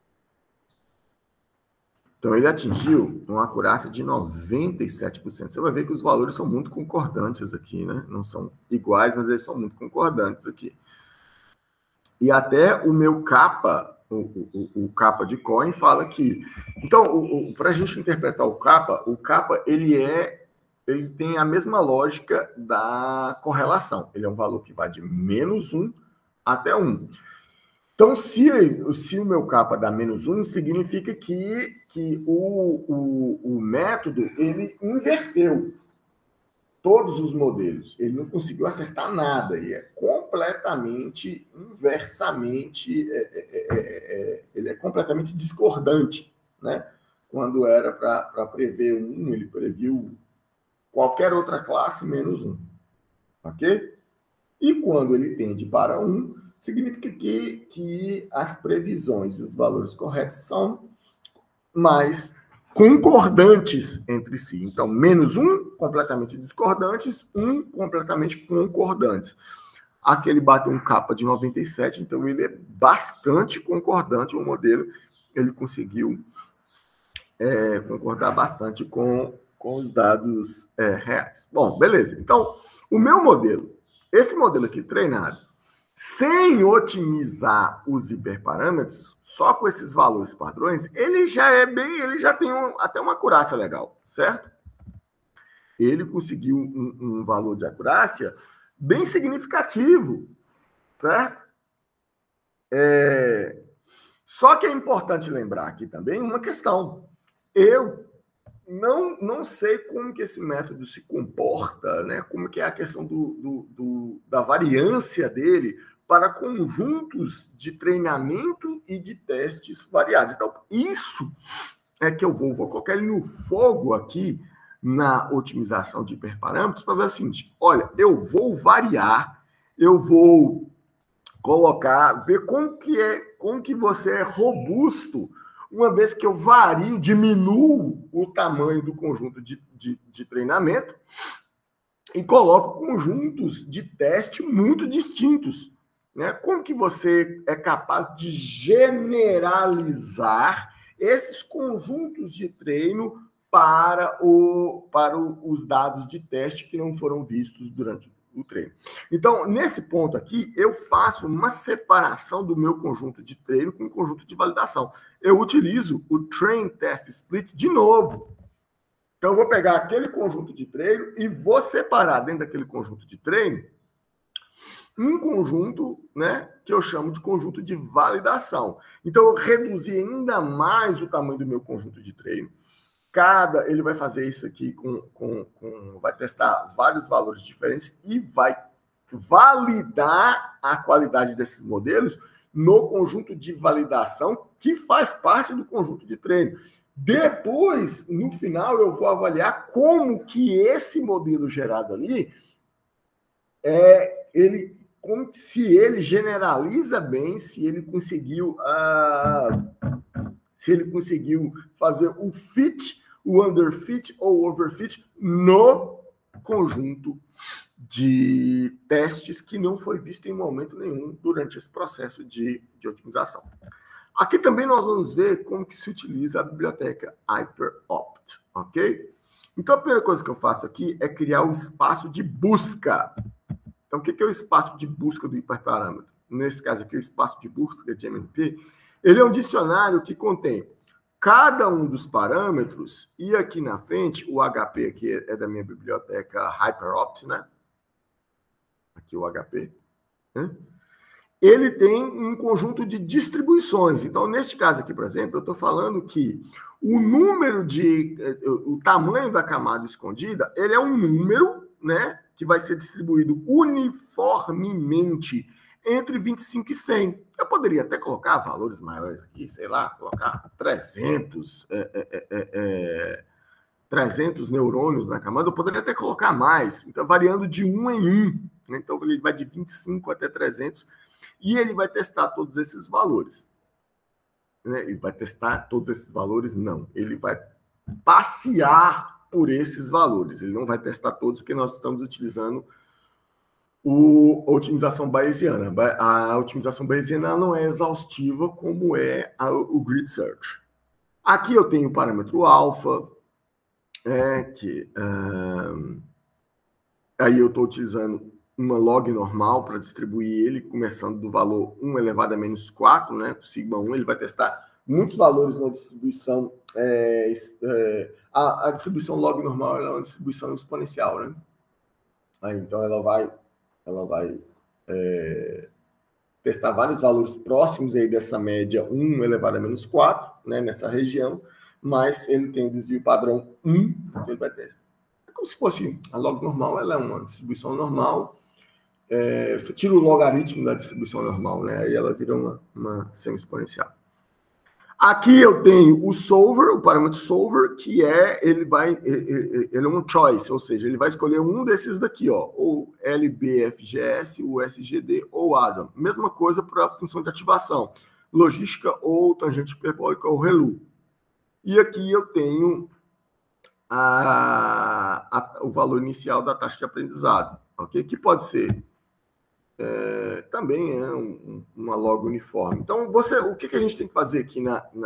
Então, ele atingiu uma acurácia de 97%. Você vai ver que os valores são muito concordantes aqui, né? Não são iguais, mas eles são muito concordantes aqui. E até o meu kappa, o kappa de Cohen, fala que... Então, para a gente interpretar o kappa, ele tem a mesma lógica da correlação. Ele é um valor que vai de -1 até 1. Então, se o meu kappa dá -1, significa que o método ele inverteu todos os modelos. Ele não conseguiu acertar nada. Ele é completamente, inversamente, ele é completamente discordante, né? Quando era para prever 1, ele previu qualquer outra classe menos 1. Ok? E quando ele tende para 1, significa que as previsões e os valores corretos são mais concordantes entre si. Então, -1, completamente discordantes, 1, completamente concordantes. Aqui ele bateu um kappa de 97, então ele é bastante concordante, o modelo, ele conseguiu concordar bastante com os dados reais. Bom, beleza. Então, o meu modelo, esse modelo aqui treinado, sem otimizar os hiperparâmetros, só com esses valores padrões, ele já tem até uma acurácia legal, certo? Ele conseguiu um valor de acurácia bem significativo, certo? Só que é importante lembrar aqui também uma questão. Eu não sei como que esse método se comporta, né? Como que é a questão da variância dele para conjuntos de treinamento e de testes variados. Então, isso é que eu vou colocar ele no fogo aqui na otimização de hiperparâmetros para ver o seguinte, olha, eu vou variar, eu vou colocar, ver como que você é robusto, uma vez que eu vario, diminuo o tamanho do conjunto de treinamento e coloco conjuntos de teste muito distintos. Né? Como que você é capaz de generalizar esses conjuntos de treino para os dados de teste que não foram vistos durante o treino? Então, nesse ponto aqui, eu faço uma separação do meu conjunto de treino com o conjunto de validação. Eu utilizo o Train Test Split de novo. Então, eu vou pegar aquele conjunto de treino e vou separar dentro daquele conjunto de treino um conjunto, né, que eu chamo de conjunto de validação. Então, eu reduzi ainda mais o tamanho do meu conjunto de treino. Ele vai fazer isso aqui vai testar vários valores diferentes e vai validar a qualidade desses modelos no conjunto de validação que faz parte do conjunto de treino. Depois, no final, eu vou avaliar como que esse modelo gerado ali se ele generaliza bem, se ele conseguiu fazer o fit, o underfit ou overfit no conjunto de testes que não foi visto em momento nenhum durante esse processo de otimização. Aqui também nós vamos ver como que se utiliza a biblioteca HyperOpt, ok? Então, a primeira coisa que eu faço aqui é criar um espaço de busca. Então, o que é o espaço de busca do hiperparâmetro? Nesse caso aqui, o espaço de busca de MNP, ele é um dicionário que contém cada um dos parâmetros, e aqui na frente, o HP aqui é da minha biblioteca HyperOpt, né? Aqui o HP, né? Ele tem um conjunto de distribuições. Então, neste caso aqui, por exemplo, eu estou falando que o tamanho da camada escondida, ele é um número, né, que vai ser distribuído uniformemente entre 25 e 100. Eu poderia até colocar valores maiores aqui, sei lá, colocar 300 neurônios na camada, eu poderia até colocar mais, então variando de 1 em 1. Né? Então, ele vai de 25 até 300, e ele vai testar todos esses valores. Né? Ele vai testar todos esses valores? Não. Ele vai passear por esses valores. Ele não vai testar todos, porque nós estamos utilizando a otimização bayesiana. A otimização bayesiana não é exaustiva como é o grid search. Aqui eu tenho o parâmetro alfa, aí eu estou utilizando uma log normal para distribuir ele, começando do valor 1 elevado a menos 4, né? O sigma 1, ele vai testar muitos valores na distribuição. A distribuição log normal é uma distribuição exponencial, né? Aí, então, ela vai testar vários valores próximos aí dessa média 1 elevado a menos 4, né? Nessa região, mas ele tem um desvio padrão 1, então ele vai ter. É como se fosse a log normal, ela é uma distribuição normal. Você tira o logaritmo da distribuição normal, né? Aí ela vira uma semi-exponencial. Aqui eu tenho o solver, o parâmetro solver, que ele é um choice, ou seja, ele vai escolher um desses daqui, ó, ou LBFGS, o SGD ou ADAM. Mesma coisa para a função de ativação, logística ou tangente hiperbólica ou ReLU. E aqui eu tenho o valor inicial da taxa de aprendizado, ok? Que pode ser também uma log uniforme. Então, o que a gente tem que fazer aqui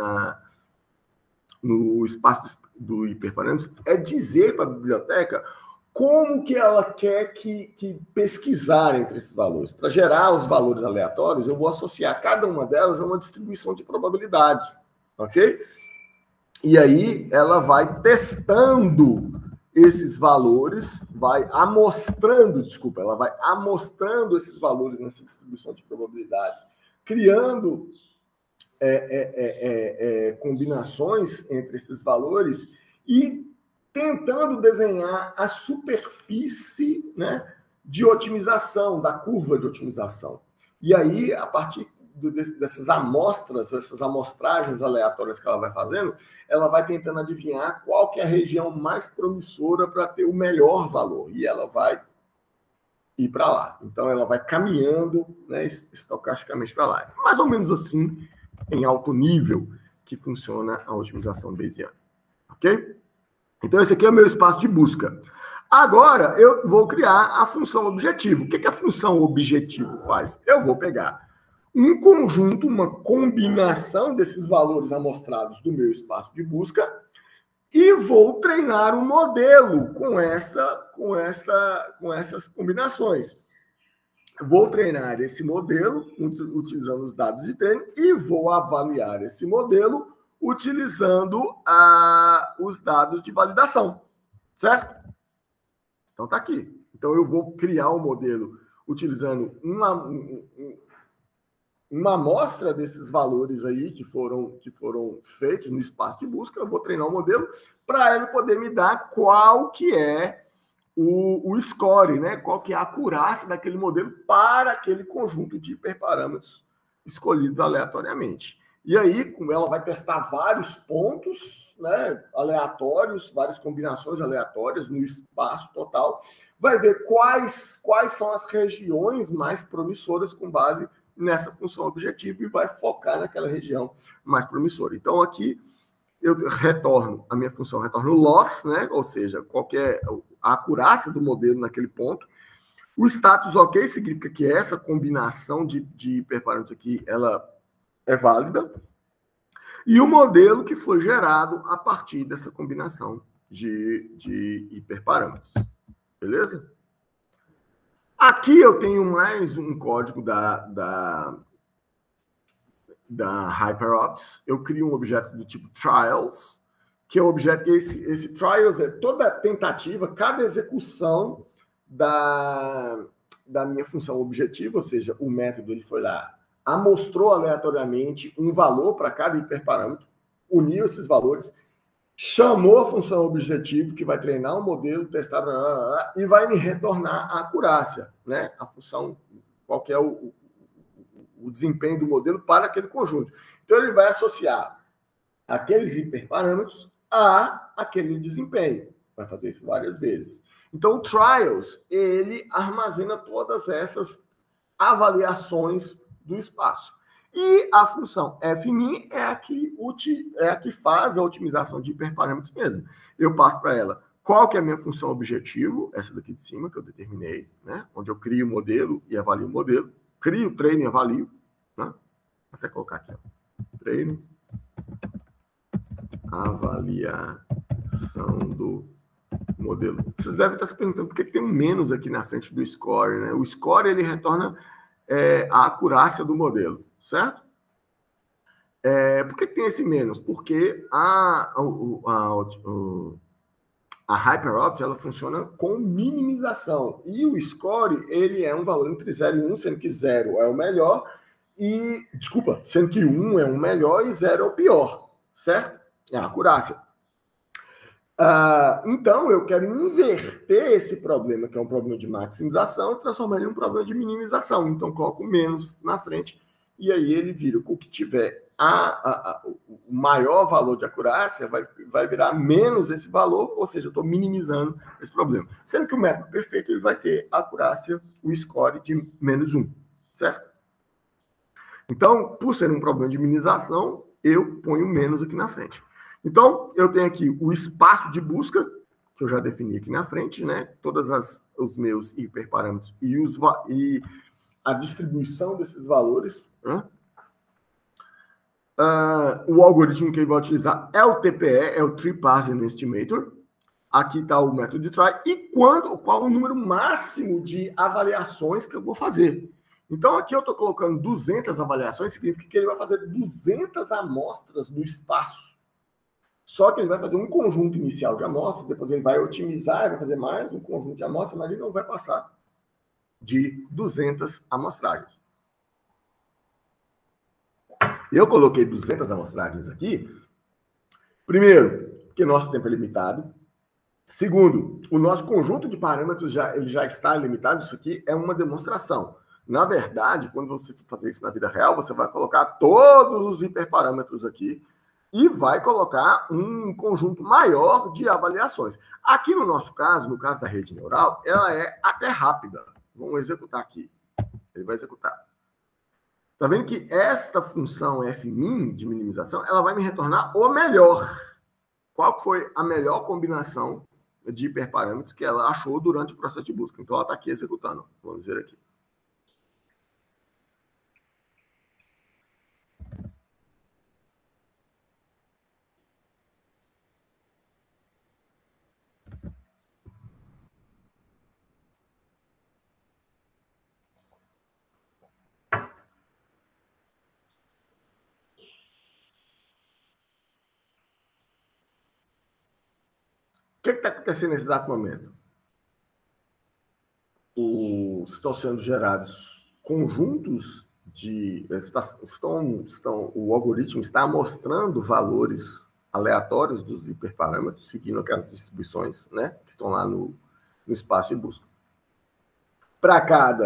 no espaço do hiperparâmetros é dizer para a biblioteca como que ela quer que pesquisar entre esses valores. Para gerar os valores aleatórios, eu vou associar cada uma delas a uma distribuição de probabilidades, ok? E aí ela vai testando esses valores, ela vai amostrando esses valores nessa distribuição de probabilidades, criando combinações entre esses valores e tentando desenhar a superfície, né, de otimização, da curva de otimização. E aí, a partir dessas amostras, essas amostragens aleatórias que ela vai fazendo, ela vai tentando adivinhar qual que é a região mais promissora para ter o melhor valor. E ela vai ir para lá. Então, ela vai caminhando, né, estocasticamente para lá. Mais ou menos assim, em alto nível, que funciona a otimização bayesiana. Ok? Então, esse aqui é o meu espaço de busca. Agora, eu vou criar a função objetivo. O que a função objetivo faz? Eu vou pegar um conjunto, uma combinação desses valores amostrados do meu espaço de busca e vou treinar um modelo com essas combinações. Vou treinar esse modelo utilizando os dados de treino e vou avaliar esse modelo utilizando os dados de validação, certo? Então tá aqui. Então eu vou criar um modelo utilizando uma amostra desses valores aí que foram feitos no espaço de busca. Eu vou treinar um modelo para ele poder me dar qual que é o score, né? Qual que é a acurácia daquele modelo para aquele conjunto de hiperparâmetros escolhidos aleatoriamente. E aí, ela vai testar vários pontos, né, aleatórios, várias combinações aleatórias no espaço total, vai ver quais são as regiões mais promissoras com base nessa função objetivo e vai focar naquela região mais promissora. Então, aqui, eu retorno, a minha função retorna o loss, né, ou seja, qual que é a acurácia do modelo naquele ponto. O status ok significa que essa combinação de hiperparâmetros aqui, ela é válida, e o modelo que foi gerado a partir dessa combinação de hiperparâmetros. Beleza? Aqui eu tenho mais um código da HyperOpts, eu crio um objeto do tipo trials, que é o objeto que esse trials é toda tentativa, cada execução da minha função objetivo, ou seja, o método ele foi lá, amostrou aleatoriamente um valor para cada hiperparâmetro, uniu esses valores, chamou a função objetivo, que vai treinar o modelo, testar, e vai me retornar a acurácia, né? A função, qual que é o desempenho do modelo para aquele conjunto. Então, ele vai associar aqueles hiperparâmetros a aquele desempenho. Vai fazer isso várias vezes. Então, o trials, ele armazena todas essas avaliações do espaço. E a função fmin é a que faz a otimização de hiperparâmetros mesmo. Eu passo para ela qual que é a minha função objetivo, essa daqui de cima, que eu determinei, né? Onde eu crio o modelo e avalio o modelo. Crio, treino e avalio. Né? Vou até colocar aqui. Ó. Treino. Avaliação do modelo. Vocês devem estar se perguntando por que tem um menos aqui na frente do score, né? O score, ele retorna a acurácia do modelo, certo? Por que tem esse menos? Porque a HyperOpts, ela funciona com minimização. E o score, ele é um valor entre 0 e 1, sendo que 0 é o melhor, sendo que 1 é o melhor e 0 é o pior, certo? É a acurácia. Então, eu quero inverter esse problema, que é um problema de maximização, e transformar ele em um problema de minimização. Então, coloco menos na frente, e aí ele vira o que tiver o maior valor de acurácia, vai virar menos esse valor, ou seja, eu estou minimizando esse problema. Sendo que o método perfeito ele vai ter a acurácia, o score de -1, certo? Então, por ser um problema de minimização, eu ponho menos aqui na frente. Então, eu tenho aqui o espaço de busca, que eu já defini aqui na frente, né? Todos os meus hiperparâmetros e a distribuição desses valores. Né? O algoritmo que ele vai utilizar é o TPE, é o Tree Parsing Estimator. Aqui está o método de try. E qual o número máximo de avaliações que eu vou fazer. Então, aqui eu estou colocando 200 avaliações, significa que ele vai fazer 200 amostras do espaço. Só que ele vai fazer um conjunto inicial de amostras, depois ele vai otimizar, vai fazer mais um conjunto de amostras, mas ele não vai passar de 200 amostragens. Eu coloquei 200 amostragens aqui, primeiro, porque nosso tempo é limitado. Segundo, o nosso conjunto de parâmetros ele já está limitado, isso aqui é uma demonstração. Na verdade, quando você for fazer isso na vida real, você vai colocar todos os hiperparâmetros aqui, e vai colocar um conjunto maior de avaliações. Aqui no nosso caso, no caso da rede neural, ela é até rápida. Vamos executar aqui. Ele vai executar. Está vendo que esta função fmin, de minimização, ela vai me retornar o melhor. Qual foi a melhor combinação de hiperparâmetros que ela achou durante o processo de busca? Então, ela está aqui executando. Vamos ver aqui. O que está acontecendo nesse exato momento? Estão sendo gerados conjuntos o algoritmo está mostrando valores aleatórios dos hiperparâmetros, seguindo aquelas distribuições, né, que estão lá no espaço de busca. Para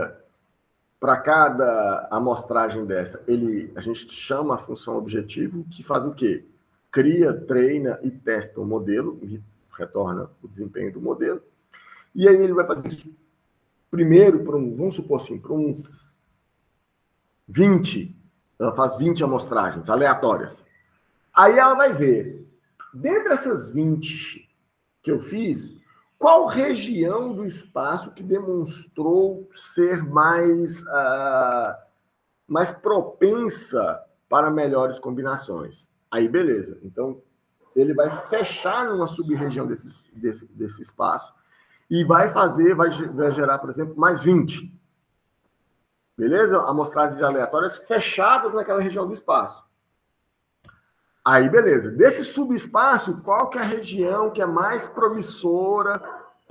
cada amostragem dessa, a gente chama a função objetivo, que faz o quê? Cria, treina e testa o modelo, e retorna o desempenho do modelo. E aí ele vai fazer isso primeiro, vamos supor assim, para uns 20, ela faz 20 amostragens aleatórias. Aí ela vai ver, dentre essas 20 que eu fiz, qual região do espaço que demonstrou ser mais propensa para melhores combinações. Aí, beleza. Então, ele vai fechar numa sub-região desse espaço e vai gerar, por exemplo, mais 20. Beleza? Amostragens aleatórias fechadas naquela região do espaço. Aí, beleza. Desse subespaço, qual que é a região que é mais promissora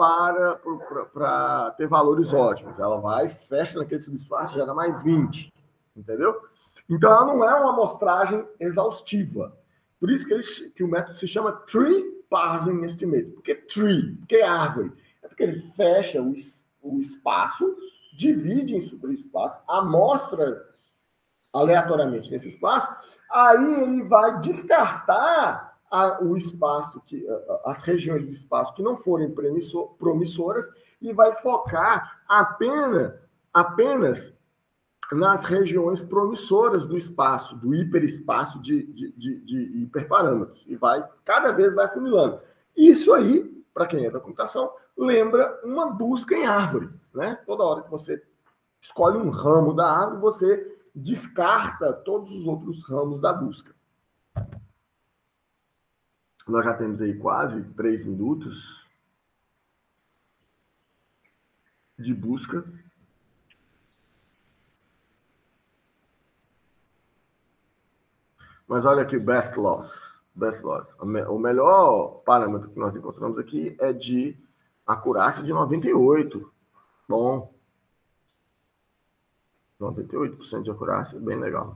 para ter valores ótimos? Ela vai, fecha naquele subespaço, gera mais 20. Entendeu? Então, ela não é uma amostragem exaustiva. Por isso que o método se chama Tree Parsing Estimate. Por que tree? Porque é árvore. É porque ele fecha o espaço, divide em superespaço, amostra aleatoriamente nesse espaço, aí ele vai descartar o espaço, as regiões do espaço que não forem promissoras e vai focar apenas nas regiões promissoras do espaço, do hiperespaço de hiperparâmetros. E cada vez vai funilando. Isso aí, para quem é da computação, lembra uma busca em árvore. Né? Toda hora que você escolhe um ramo da árvore, você descarta todos os outros ramos da busca. Nós já temos aí quase 3 minutos de busca. Mas olha aqui, best loss. O melhor parâmetro que nós encontramos aqui é de acurácia de 98. Bom. 98% de acurácia, bem legal.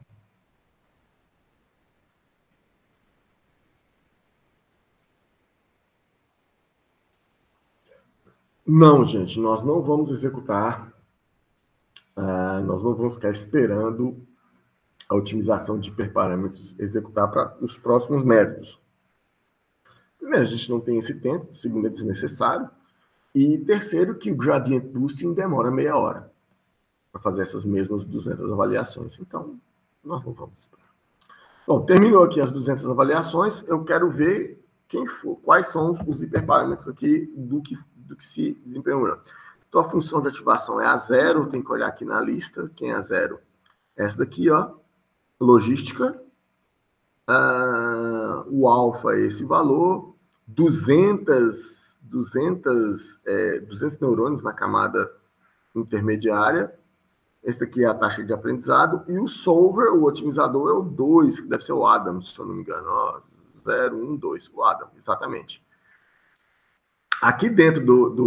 Não, gente, nós não vamos executar, nós não vamos ficar esperando a otimização de hiperparâmetros executar para os próximos métodos. Primeiro, a gente não tem esse tempo, segundo, é desnecessário, e terceiro, que o gradient boosting demora meia hora para fazer essas mesmas 200 avaliações. Então, nós não vamos esperar. Bom, terminou aqui as 200 avaliações, eu quero ver quais são os hiperparâmetros aqui do que se desempenhou. Então, a função de ativação é a 0, tem que olhar aqui na lista, quem é a 0? Essa daqui, ó, logística, o alfa é esse valor, 200 neurônios na camada intermediária, esse aqui é a taxa de aprendizado, e o solver, o otimizador, é o 2, que deve ser o Adams, se eu não me engano, ó, 0, 1, 2, o Adams, exatamente. Aqui dentro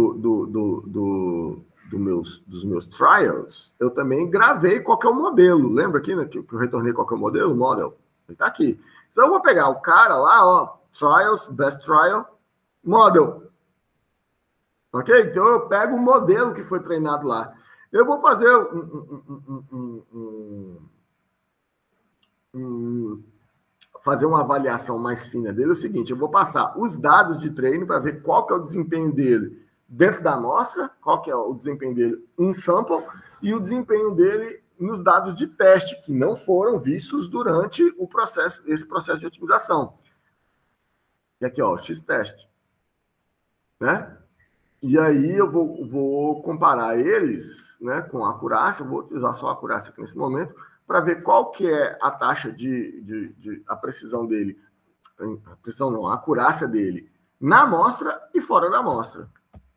dos meus trials, eu também gravei qual que é o modelo. Lembra aqui, né, que eu retornei qual que é o modelo? Model. Ele está aqui. Então, eu vou pegar o cara lá, ó, trials, best trial, model. Ok? Então, eu pego o modelo que foi treinado lá. Eu vou fazer fazer uma avaliação mais fina dele. É o seguinte, eu vou passar os dados de treino para ver qual que é o desempenho dele dentro da amostra, qual que é o desempenho dele em sample, e o desempenho dele nos dados de teste, que não foram vistos durante esse processo de otimização. E aqui, ó, o x-teste. Né? E aí eu vou comparar eles, né, com a acurácia, vou utilizar só a acurácia aqui nesse momento, para ver qual que é a taxa a precisão dele, a precisão não, a acurácia dele na amostra e fora da amostra.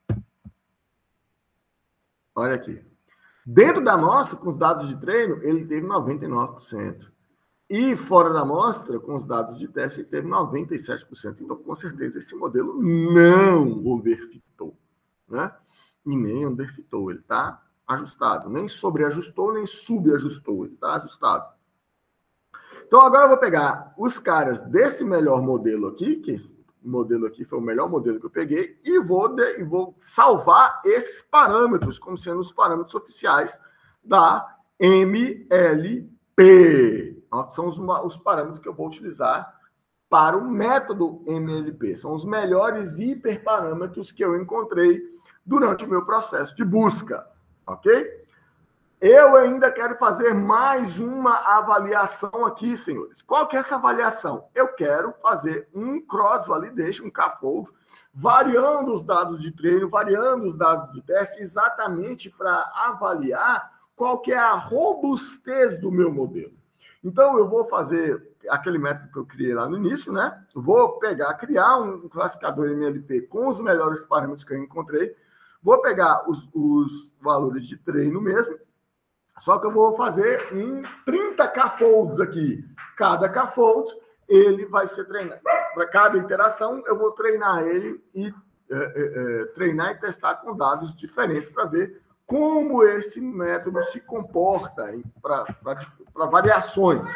Olha aqui. Dentro da amostra, com os dados de treino, ele teve 99%. E fora da amostra, com os dados de teste, ele teve 97%. Então, com certeza, esse modelo não overfitou, né? E nem underfitou. Ele está ajustado. Nem sobreajustou, nem subajustou. Ele está ajustado. Então, agora eu vou pegar os caras desse melhor modelo aqui, que esse modelo aqui foi o melhor modelo que eu peguei, e vou salvar esses parâmetros como sendo os parâmetros oficiais da MLP. São os parâmetros que eu vou utilizar para o método MLP. São os melhores hiperparâmetros que eu encontrei durante o meu processo de busca, ok? Eu ainda quero fazer mais uma avaliação aqui, senhores. Qual que é essa avaliação? Eu quero fazer um cross-validation, um CAFOLD, variando os dados de treino, variando os dados de teste, exatamente para avaliar qual que é a robustez do meu modelo. Então, eu vou fazer aquele método que eu criei lá no início, né? Vou criar um classificador MLP com os melhores parâmetros que eu encontrei. Vou pegar os valores de treino mesmo, Só que eu vou fazer 30 K-folds aqui. Cada K-fold, ele vai ser treinado. Para cada interação, eu vou treinar ele e treinar e testar com dados diferentes para ver como esse método se comporta para variações.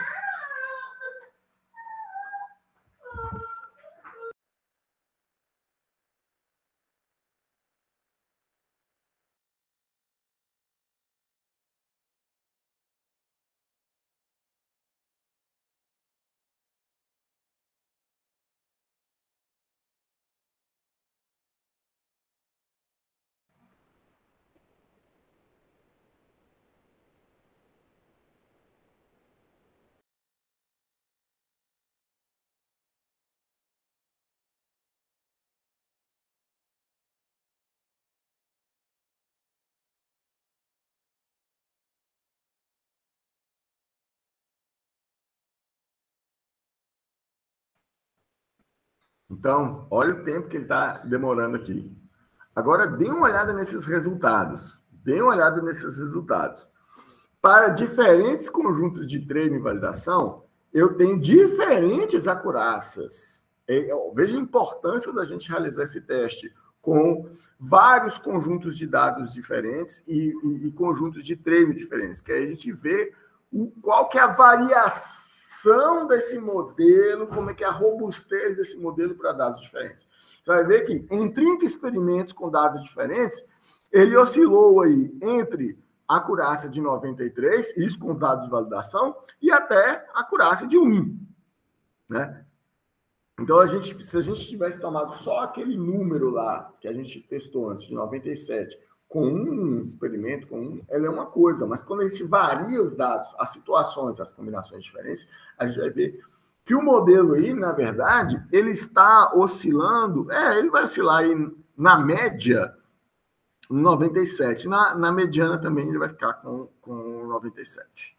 Então, olha o tempo que ele está demorando aqui. Agora, dê uma olhada nesses resultados. Dê uma olhada nesses resultados. Para diferentes conjuntos de treino e validação, eu tenho diferentes acurácias. Veja a importância da gente realizar esse teste com vários conjuntos de dados diferentes e conjuntos de treino diferentes, que aí a gente vê qual que é a variação desse modelo, como é que é a robustez desse modelo para dados diferentes. Você vai ver que em 30 experimentos com dados diferentes, ele oscilou aí entre acurácia de 93, isso com dados de validação, e até acurácia de 1. Né? Então, se a gente tivesse tomado só aquele número lá, que a gente testou antes, de 97, com um experimento, ela é uma coisa, mas quando a gente varia os dados, as situações, as combinações diferentes, a gente vai ver que o modelo aí, na verdade, ele está oscilando, ele vai oscilar aí na média 97. Na mediana também ele vai ficar com 97.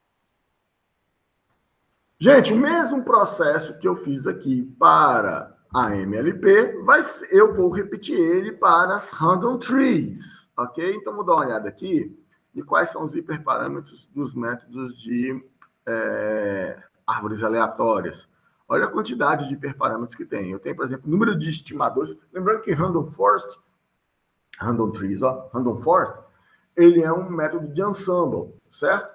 Gente, o mesmo processo que eu fiz aqui para a MLP, eu vou repetir ele para as random trees, ok? Então, vou dar uma olhada aqui de quais são os hiperparâmetros dos métodos de árvores aleatórias. Olha a quantidade de hiperparâmetros que tem. Eu tenho, por exemplo, número de estimadores. Lembrando que random forest, random trees, random forest, ele é um método de ensemble, certo?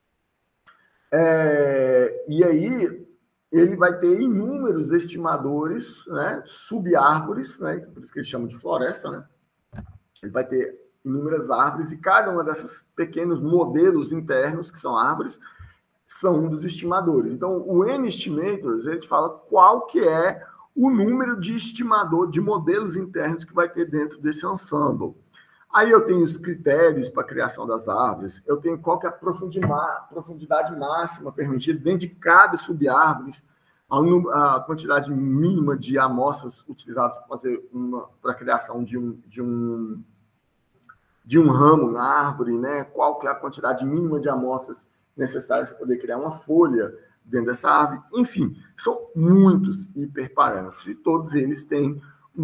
E aí, ele vai ter inúmeros estimadores, né, sub-árvores, né, por isso que eles chamam de floresta, né? Ele vai ter inúmeras árvores e cada uma dessas pequenos modelos internos, que são árvores, são um dos estimadores. Então, o N-Estimators, ele te fala qual que é o número de estimador, de modelos internos que vai ter dentro desse ensemble. Aí eu tenho os critérios para a criação das árvores, eu tenho qual que é a profundidade máxima permitida dentro de cada sub-árvore, a quantidade mínima de amostras utilizadas para a criação de um ramo na árvore, né? Qual que é a quantidade mínima de amostras necessárias para poder criar uma folha dentro dessa árvore. Enfim, são muitos hiperparâmetros e todos eles têm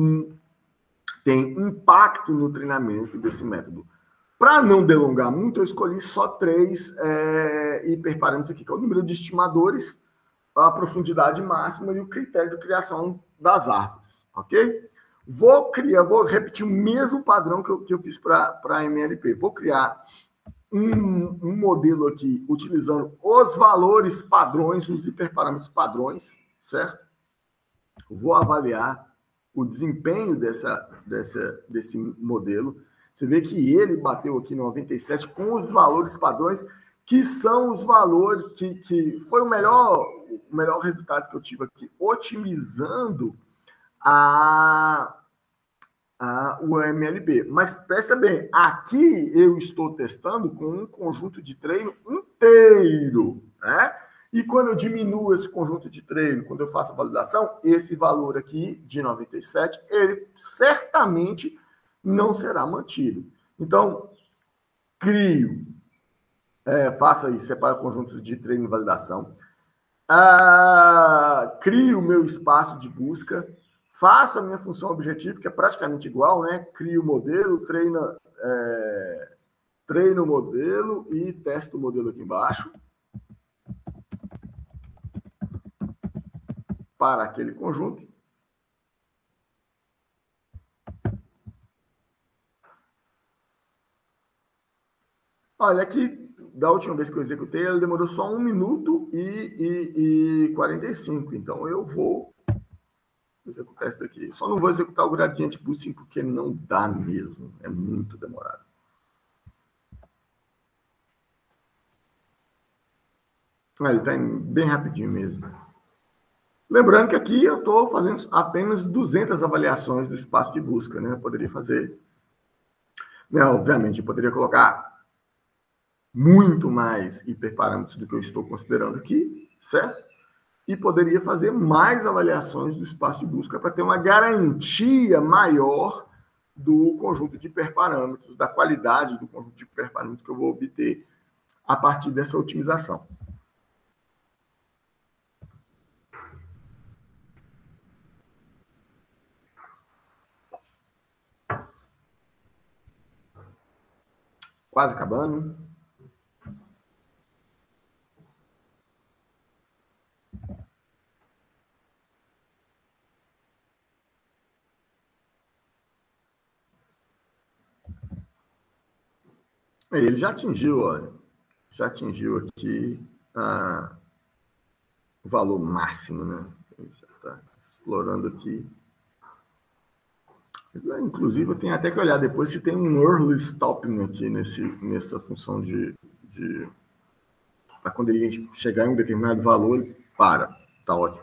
impacto no treinamento desse método. Para não delongar muito, eu escolhi só 3 hiperparâmetros aqui, que é o número de estimadores, a profundidade máxima e o critério de criação das árvores, ok? Vou repetir o mesmo padrão que eu fiz para a MLP. Vou criar um modelo aqui utilizando os valores padrões, os hiperparâmetros padrões, certo? Vou avaliar o desempenho desse modelo. Você vê que ele bateu aqui 97 com os valores padrões, que são os valores que foi o melhor resultado que eu tive aqui, otimizando o MLB. Mas presta bem, aqui eu estou testando com um conjunto de treino inteiro, né? E quando eu diminuo esse conjunto de treino, quando eu faço a validação, esse valor aqui de 97, ele certamente não será mantido. Então, faça aí, separa conjuntos de treino e validação. Crio o meu espaço de busca, faço a minha função objetivo, que é praticamente igual, né? Crio o modelo, treino treino o modelo e testo o modelo aqui embaixo. Para aquele conjunto. Olha, aqui, da última vez que eu executei, ele demorou só 1 minuto e 45. Então, eu vou executar isso daqui. Só não vou executar o gradiente boosting porque não dá mesmo. É muito demorado. Ele está bem rapidinho mesmo. Lembrando que aqui eu estou fazendo apenas 200 avaliações do espaço de busca, né? Eu poderia fazer... Né, obviamente, eu poderia colocar muito mais hiperparâmetros do que eu estou considerando aqui, certo? E poderia fazer mais avaliações do espaço de busca para ter uma garantia maior do conjunto de hiperparâmetros, da qualidade do conjunto de hiperparâmetros que eu vou obter a partir dessa otimização. Quase acabando. Ele já atingiu, olha, já atingiu aqui o valor máximo, né? Ele já está explorando aqui. Inclusive, eu tenho até que olhar depois se tem um early stopping aqui nessa função de para quando ele chegar em um determinado valor, ele para. Tá ótimo.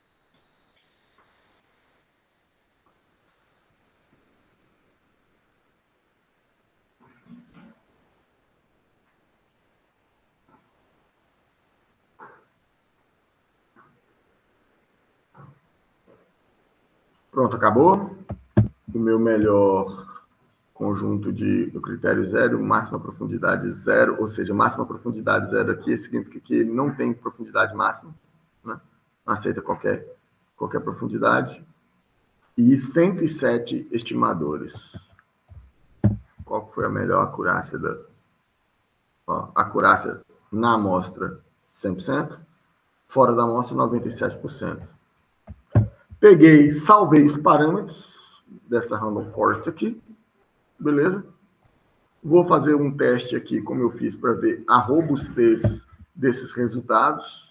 Pronto, acabou. O meu melhor conjunto do critério zero, máxima profundidade zero, ou seja, máxima profundidade zero aqui significa que ele não tem profundidade máxima, né? Não aceita qualquer profundidade. E 107 estimadores. Qual foi a melhor acurácia acurácia na amostra 100%, fora da amostra 97%. Peguei, salvei os parâmetros dessa Random Forest aqui, beleza? Vou fazer um teste aqui, como eu fiz, para ver a robustez desses resultados.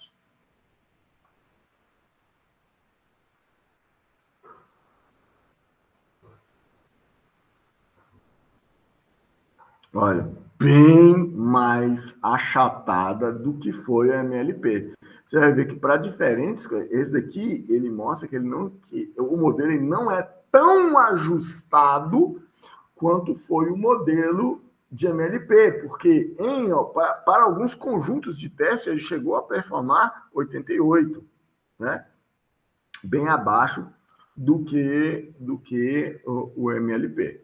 Olha, bem mais achatada do que foi a MLP. Você vai ver que para diferentes, esse daqui ele mostra que o modelo ele não é tão ajustado quanto foi o modelo de MLP, porque para alguns conjuntos de teste ele chegou a performar 88, né? Bem abaixo do que o MLP.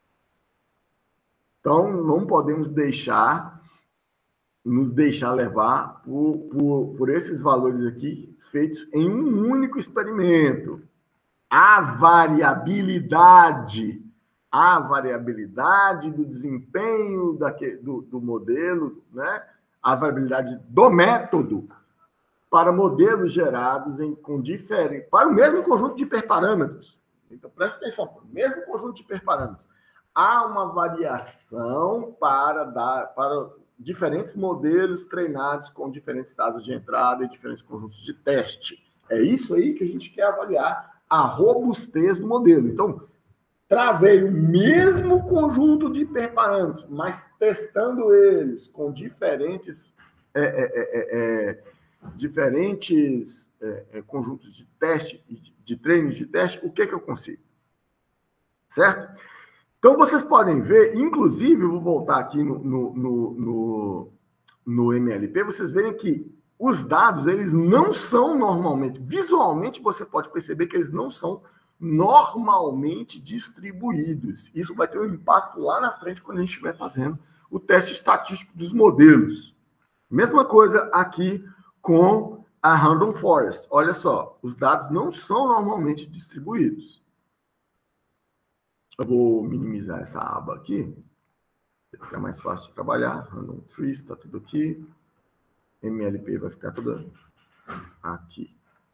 Então, não podemos nos deixar levar por esses valores aqui feitos em um único experimento. A variabilidade do desempenho do modelo, né? A variabilidade do método para modelos gerados para o mesmo conjunto de hiperparâmetros. Então, presta atenção, para o mesmo conjunto de hiperparâmetros. Há uma variação para diferentes modelos treinados com diferentes dados de entrada e diferentes conjuntos de teste. É isso aí que a gente quer avaliar, a robustez do modelo. Então, travei o mesmo conjunto de hiperparâmetros, mas testando eles com diferentes conjuntos de teste, de treinos de teste, o que eu consigo? Certo? Então, vocês podem ver, inclusive, eu vou voltar aqui no MLP, vocês verem que os dados, eles não são normalmente, visualmente você pode perceber que eles não são normalmente distribuídos. Isso vai ter um impacto lá na frente quando a gente estiver fazendo o teste estatístico dos modelos. Mesma coisa aqui com a Random Forest. Olha só, os dados não são normalmente distribuídos. Eu vou minimizar essa aba aqui. Fica mais fácil de trabalhar. Random Trees, está tudo aqui. MLP vai ficar toda aqui.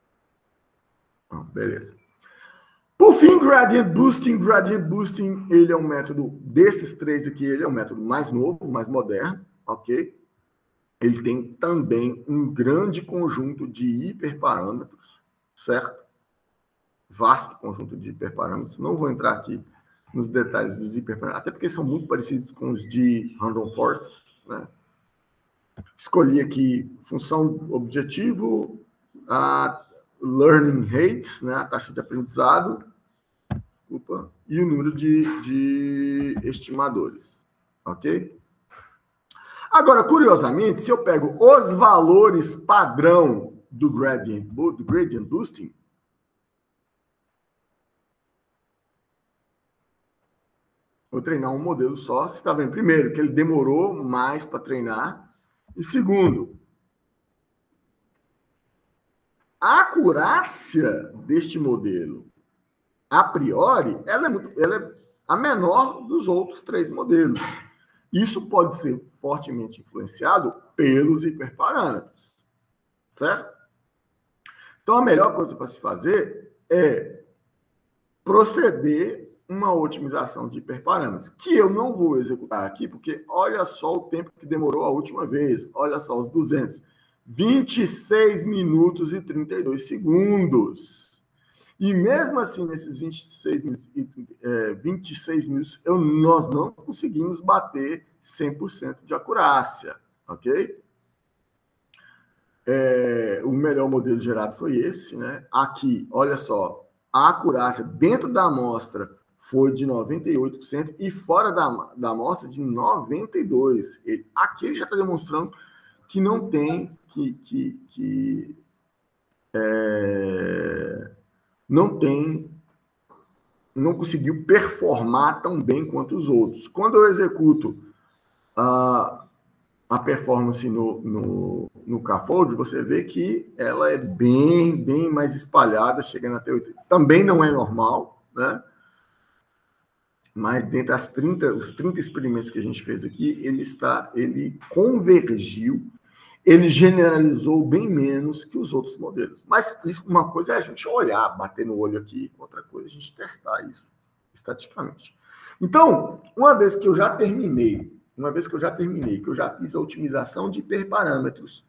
Beleza. Por fim, Gradient Boosting. Gradient Boosting, ele é um método, desses três aqui, ele é um método mais novo, mais moderno, ok? Ele tem também um grande conjunto de hiperparâmetros, certo? Vasto conjunto de hiperparâmetros. Não vou entrar aqui nos detalhes dos hiperparâmetros, até porque são muito parecidos com os de Random Forest, né? Escolhi aqui função objetivo, a learning rate, né, a taxa de aprendizado, desculpa, e o número de estimadores, ok? Agora, curiosamente, se eu pego os valores padrão do gradient boosting, vou treinar um modelo só. Você está vendo, primeiro, que ele demorou mais para treinar, e segundo, a acurácia deste modelo, a priori, ela é a menor dos outros três modelos. Isso pode ser fortemente influenciado pelos hiperparâmetros, certo? Então, a melhor coisa para se fazer é proceder uma otimização de hiperparâmetros, que eu não vou executar aqui, porque olha só o tempo que demorou a última vez, olha só os 200. 26 minutos e 32 segundos. E mesmo assim, nesses 26 minutos, nós não conseguimos bater 100% de acurácia, ok? O melhor modelo gerado foi esse, né? Aqui, olha só, a acurácia dentro da amostra foi de 98% e fora da amostra de 92%. Aqui ele já está demonstrando que não tem, não conseguiu performar tão bem quanto os outros. Quando eu executo a performance no K-Fold, você vê que ela é bem mais espalhada, chegando até 80%. Também não é normal, né? Mas dentre os 30 experimentos que a gente fez aqui, ele convergiu, ele generalizou bem menos que os outros modelos. Mas uma coisa é a gente olhar, bater no olho aqui, outra coisa é a gente testar isso estaticamente. Então, uma vez que eu já terminei, que eu já fiz a otimização de hiperparâmetros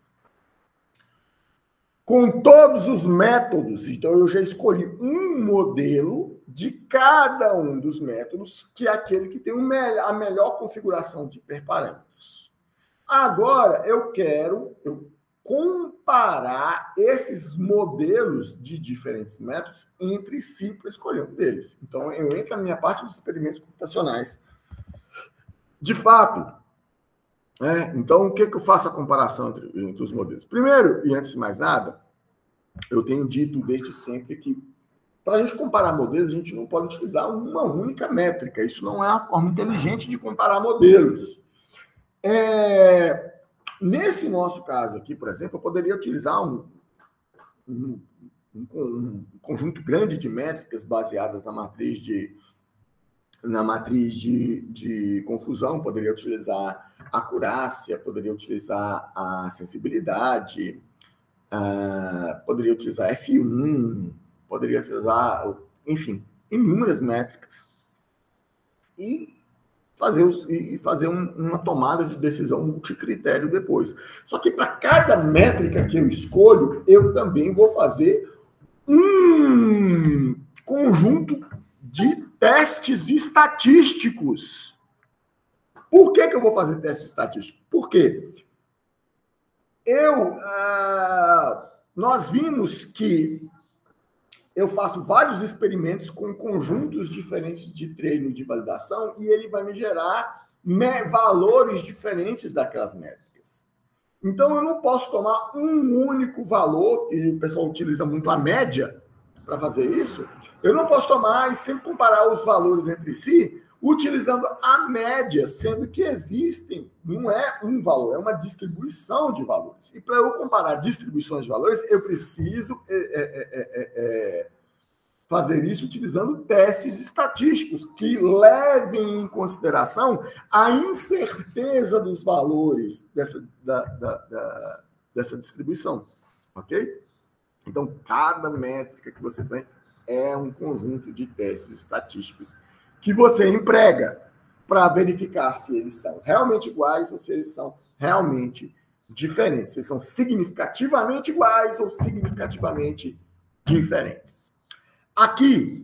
com todos os métodos, então eu já escolhi um modelo de cada um dos métodos, que é aquele que tem a melhor configuração de hiperparâmetros. Agora, eu quero comparar esses modelos de diferentes métodos entre si para escolher um deles. Então, eu entro na minha parte de experimentos computacionais. De fato, então, o que eu faço a comparação entre os modelos? Primeiro, e antes de mais nada, eu tenho dito desde sempre que para a gente comparar modelos, a gente não pode utilizar uma única métrica. Isso não é a forma inteligente de comparar modelos. Nesse nosso caso aqui, por exemplo, eu poderia utilizar um conjunto grande de métricas baseadas na matriz de confusão, poderia utilizar a acurácia, poderia utilizar a sensibilidade, poderia utilizar F1, poderia utilizar, enfim, inúmeras métricas. E fazer uma tomada de decisão multicritério depois. Só que para cada métrica que eu escolho, eu também vou fazer um conjunto de testes estatísticos. Por que eu vou fazer testes estatísticos? Porque nós vimos que eu faço vários experimentos com conjuntos diferentes de treino e de validação e ele vai me gerar valores diferentes daquelas métricas. Então, eu não posso tomar um único valor, e o pessoal utiliza muito a média para fazer isso. Eu não posso tomar e sempre comparar os valores entre si utilizando a média, sendo que não é um valor, é uma distribuição de valores. E para eu comparar distribuições de valores, eu preciso fazer isso utilizando testes estatísticos que levem em consideração a incerteza dos valores dessa distribuição, ok? Então, cada métrica que você tem é um conjunto de testes estatísticos que você emprega para verificar se eles são realmente iguais ou se eles são realmente diferentes. Se eles são significativamente iguais ou significativamente diferentes. Aqui,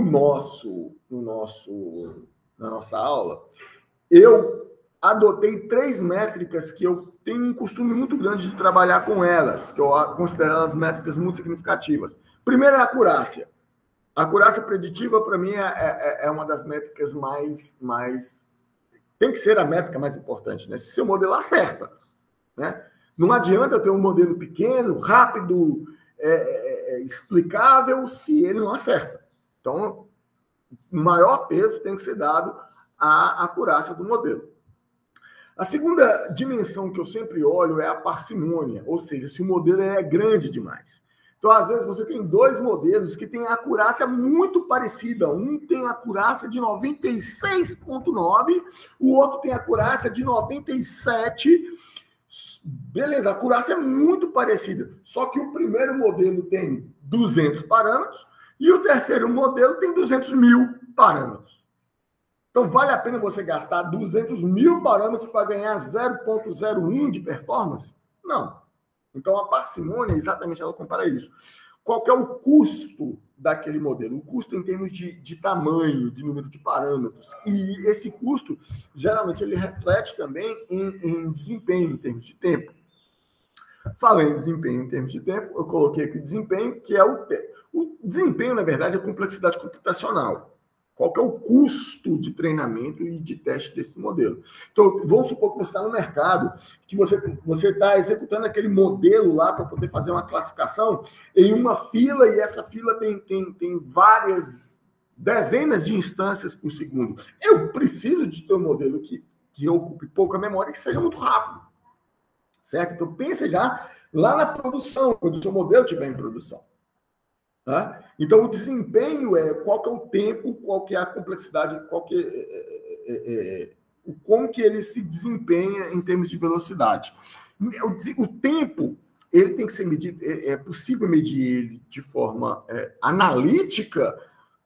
na nossa aula, eu adotei 3 métricas que eu tenho um costume muito grande de trabalhar com elas, que eu considero elas métricas muito significativas. Primeiro é a acurácia. A acurácia preditiva, para mim, é uma das métricas mais... Tem que ser a métrica mais importante, né? Se seu modelo acerta, né? Não adianta eu ter um modelo pequeno, rápido, explicável, se ele não acerta. Então, o maior peso tem que ser dado à acurácia do modelo. A segunda dimensão que eu sempre olho é a parcimônia, ou seja, se o modelo é grande demais. Então, às vezes, você tem 2 modelos que têm a acurácia muito parecida. Um tem a acurácia de 96,9, o outro tem a acurácia de 97. Beleza, a acurácia é muito parecida. Só que o primeiro modelo tem 200 parâmetros e o terceiro modelo tem 200.000 parâmetros. Então, vale a pena você gastar 200.000 parâmetros para ganhar 0,01 de performance? Não. Então, a parcimônia, exatamente, ela compara isso. Qual que é o custo daquele modelo? O custo em termos de tamanho, de número de parâmetros. E esse custo, geralmente, ele reflete também em desempenho, em termos de tempo. Falando em desempenho em termos de tempo, eu coloquei aqui o desempenho, que é o desempenho, na verdade, é a complexidade computacional. Qual que é o custo de treinamento e de teste desse modelo? Então, vamos supor que você está no mercado, que você está executando aquele modelo lá para poder fazer uma classificação em uma fila, e essa fila tem várias dezenas de instâncias por segundo. Eu preciso de ter um modelo que ocupe pouca memória e que seja muito rápido. Certo? Então, pense já lá na produção, quando o seu modelo estiver em produção. Tá? Então, o desempenho é qual que é o tempo, qual que é a complexidade, como que ele se desempenha em termos de velocidade. O tempo, ele tem que ser medido, é possível medir ele de forma analítica,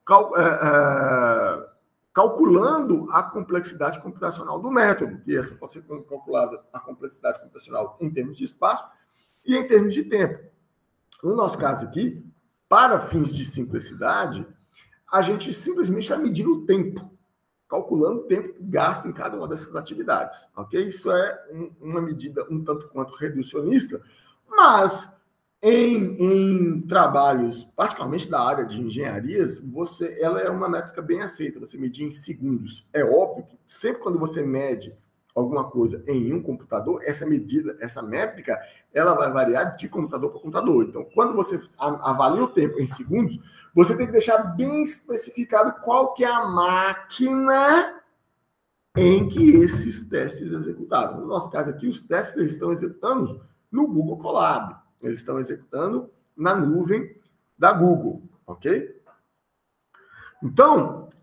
calculando a complexidade computacional do método, e essa pode ser calculada a complexidade computacional em termos de espaço e em termos de tempo. No nosso caso aqui, para fins de simplicidade, a gente simplesmente está medindo o tempo, calculando o tempo gasto em cada uma dessas atividades, ok? Isso é uma medida um tanto quanto reducionista, mas em trabalhos, particularmente da área de engenharias, ela é uma métrica bem aceita, você medir em segundos. É óbvio que sempre quando você mede alguma coisa em um computador, essa métrica, ela vai variar de computador para computador. Então, quando você avalia o tempo em segundos, você tem que deixar bem especificado qual que é a máquina em que esses testes executaram. No nosso caso aqui, os testes eles estão executando no Google Colab. Eles estão executando na nuvem da Google, ok? Então,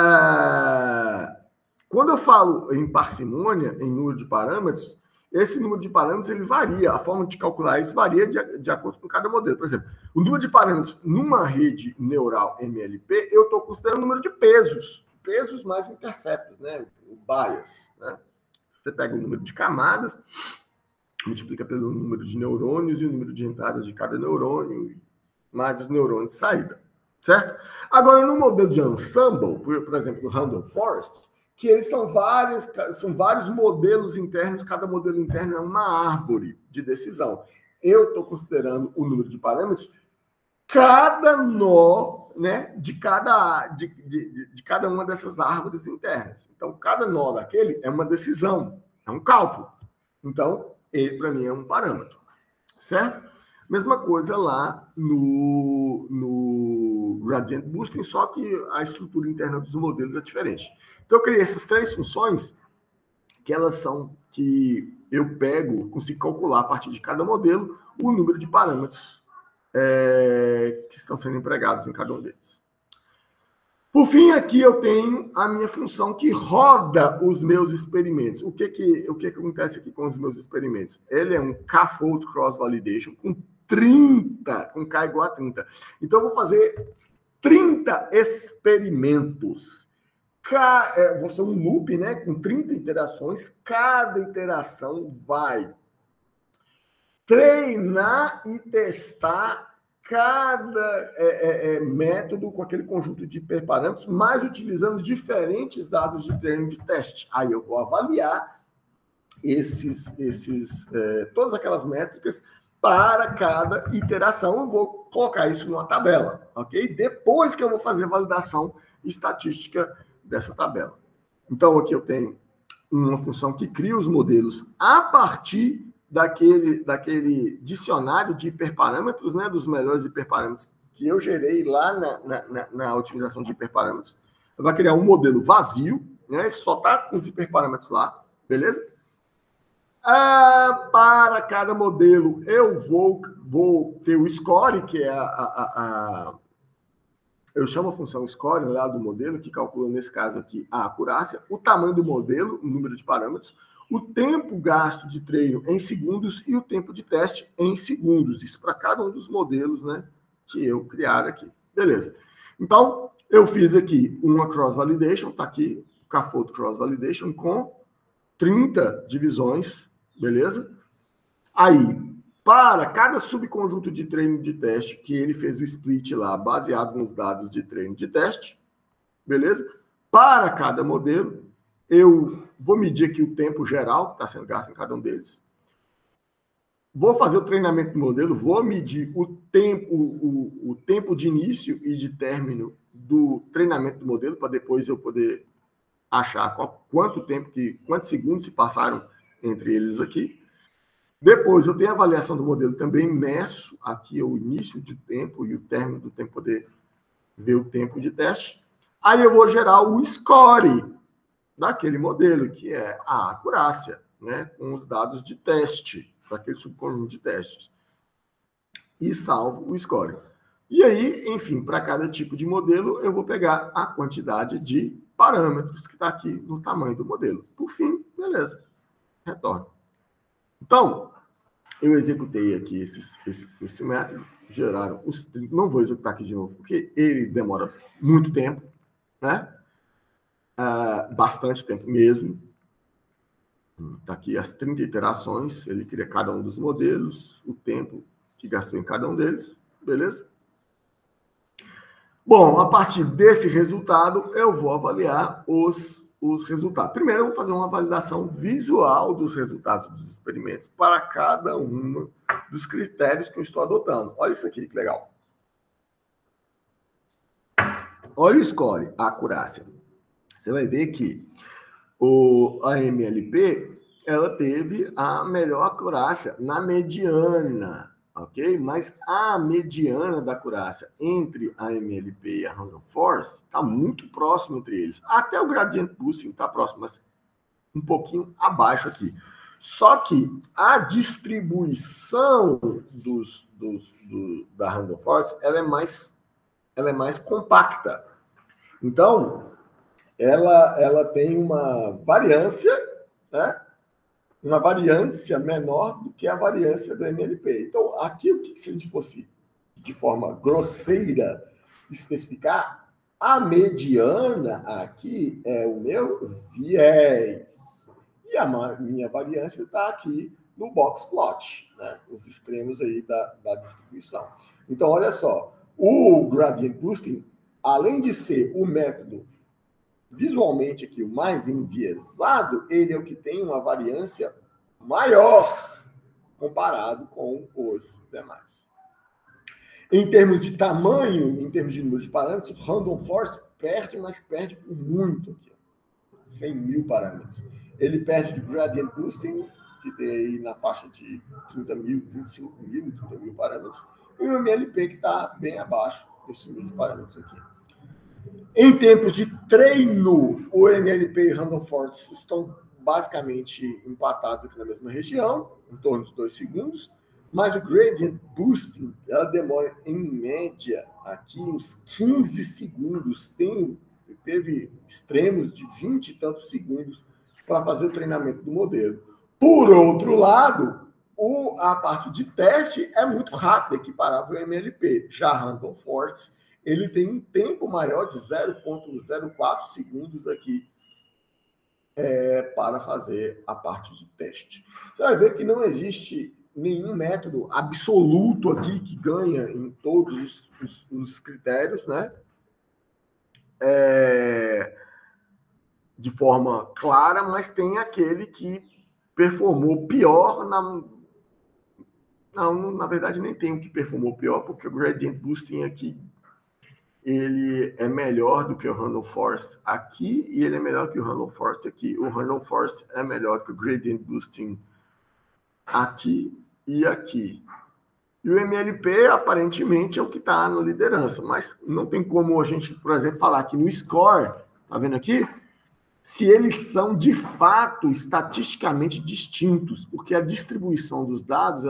quando eu falo em parcimônia, em número de parâmetros, esse número de parâmetros ele varia, a forma de calcular isso varia de acordo com cada modelo. Por exemplo, o número de parâmetros numa rede neural MLP, eu estou considerando o número de pesos mais interceptos, né? O bias, né? Você pega o número de camadas, multiplica pelo número de neurônios e o número de entradas de cada neurônio, mais os neurônios de saída, certo? Agora, no modelo de ensemble, por exemplo, do Random Forest, que eles são vários modelos internos, cada modelo interno é uma árvore de decisão. Eu estou considerando o número de parâmetros, cada nó, né, de cada uma dessas árvores internas. Então, cada nó daquele é uma decisão, é um cálculo. Então, ele, para mim, é um parâmetro, certo? Mesma coisa lá no Gradient Boosting, só que a estrutura interna dos modelos é diferente. Então, eu criei essas 3 funções, que elas são que eu consigo calcular a partir de cada modelo o número de parâmetros que estão sendo empregados em cada um deles. Por fim, aqui eu tenho a minha função que roda os meus experimentos. O que acontece aqui com os meus experimentos? Ele é um K-fold cross validation com 30, com K igual a 30. Então, eu vou fazer 30 experimentos. Vou ser um loop, né, com 30 iterações. Cada iteração vai treinar e testar cada método com aquele conjunto de hiperparâmetros, mas utilizando diferentes dados de treino de teste. Aí eu vou avaliar todas aquelas métricas para cada iteração. Eu vou colocar isso numa tabela, ok? Depois que eu vou fazer a validação estatística dessa tabela. Então, aqui eu tenho uma função que cria os modelos a partir daquele dicionário de hiperparâmetros, né, dos melhores hiperparâmetros que eu gerei lá na otimização de hiperparâmetros. Vai criar um modelo vazio, né, só está com os hiperparâmetros lá, beleza? Para cada modelo, eu vou ter o score, que é eu chamo a função score lá do modelo, que calcula, nesse caso aqui, a acurácia, o tamanho do modelo, o número de parâmetros, o tempo gasto de treino em segundos e o tempo de teste em segundos. Isso para cada um dos modelos, né, que eu criar aqui. Beleza. Então, eu fiz aqui uma cross-validation, está aqui, K-fold cross-validation, com 30 divisões, beleza? Aí, para cada subconjunto de treino de teste, que ele fez o split lá, baseado nos dados de treino de teste, beleza? Para cada modelo, eu vou medir aqui o tempo geral que está sendo gasto em cada um deles. Vou fazer o treinamento do modelo, vou medir o tempo de início e de término do treinamento do modelo, para depois eu poder achar quantos segundos se passaram entre eles aqui. Depois eu tenho a avaliação do modelo, também meço aqui o início de tempo e o término do tempo, poder ver o tempo de teste. Aí eu vou gerar o score daquele modelo, que é a acurácia, né, com os dados de teste, para aquele subconjunto de testes. E salvo o score. E aí, enfim, para cada tipo de modelo, eu vou pegar a quantidade de parâmetros que está aqui no tamanho do modelo. Por fim, beleza. Retorno. Então, eu executei aqui esse método, geraram os 30. Não vou executar aqui de novo, porque ele demora muito tempo, né? Bastante tempo mesmo. Está aqui as 30 iterações, ele cria cada um dos modelos, o tempo que gastou em cada um deles, beleza? Bom, a partir desse resultado, eu vou avaliar os resultados. Primeiro, eu vou fazer uma validação visual dos resultados dos experimentos para cada um dos critérios que eu estou adotando. Olha isso aqui, que legal. Olha o score, a acurácia. Você vai ver que a MLP, ela teve a melhor acurácia na mediana, ok? Mas a mediana da acurácia entre a MLP e a Random Forest está muito próximo entre eles. Até o Gradient Boosting está próximo, mas um pouquinho abaixo aqui. Só que a distribuição da Random Forest, ela é mais compacta. Então, ela tem uma variância, né? Uma variância menor do que a variância do MLP. Então, aqui, o que se a gente fosse, de forma grosseira, especificar, a mediana aqui é o meu viés. E a minha variância está aqui no box plot, né? Os extremos aí da distribuição. Então, olha só, o Gradient Boosting, além de ser o método visualmente aqui o mais enviesado, ele é o que tem uma variância maior comparado com os demais. Em termos de tamanho, em termos de número de parâmetros, o Random Forest perde, mas perde por muito aqui. 100 mil parâmetros. Ele perde de Gradient Boosting, que tem aí na faixa de 30 mil, 25 mil, 30 mil parâmetros, e o MLP, que está bem abaixo desse número de parâmetros aqui. Em tempos de treino, o MLP e Random Forest estão basicamente empatados aqui na mesma região, em torno de 2 segundos. Mas o gradient boosting, ela demora, em média, aqui uns 15 segundos. Teve extremos de 20 e tantos segundos para fazer o treinamento do modelo. Por outro lado, a parte de teste é muito rápida, equiparável ao MLP. Já Random Forest, ele tem um tempo maior de 0,04 segundos aqui para fazer a parte de teste. Você vai ver que não existe nenhum método absoluto aqui que ganha em todos os critérios, né? De forma clara, mas tem aquele que performou pior Não, na verdade, nem tem o que performou pior, porque o Gradient Boosting aqui ele é melhor do que o Random Forest aqui e ele é melhor que o Random Forest aqui. O Random Forest é melhor que o Gradient Boosting aqui e aqui. E o MLP, aparentemente, é o que está na liderança, mas não tem como a gente, por exemplo, falar que no score, tá vendo aqui? Se eles são, de fato, estatisticamente distintos, porque a distribuição dos dados,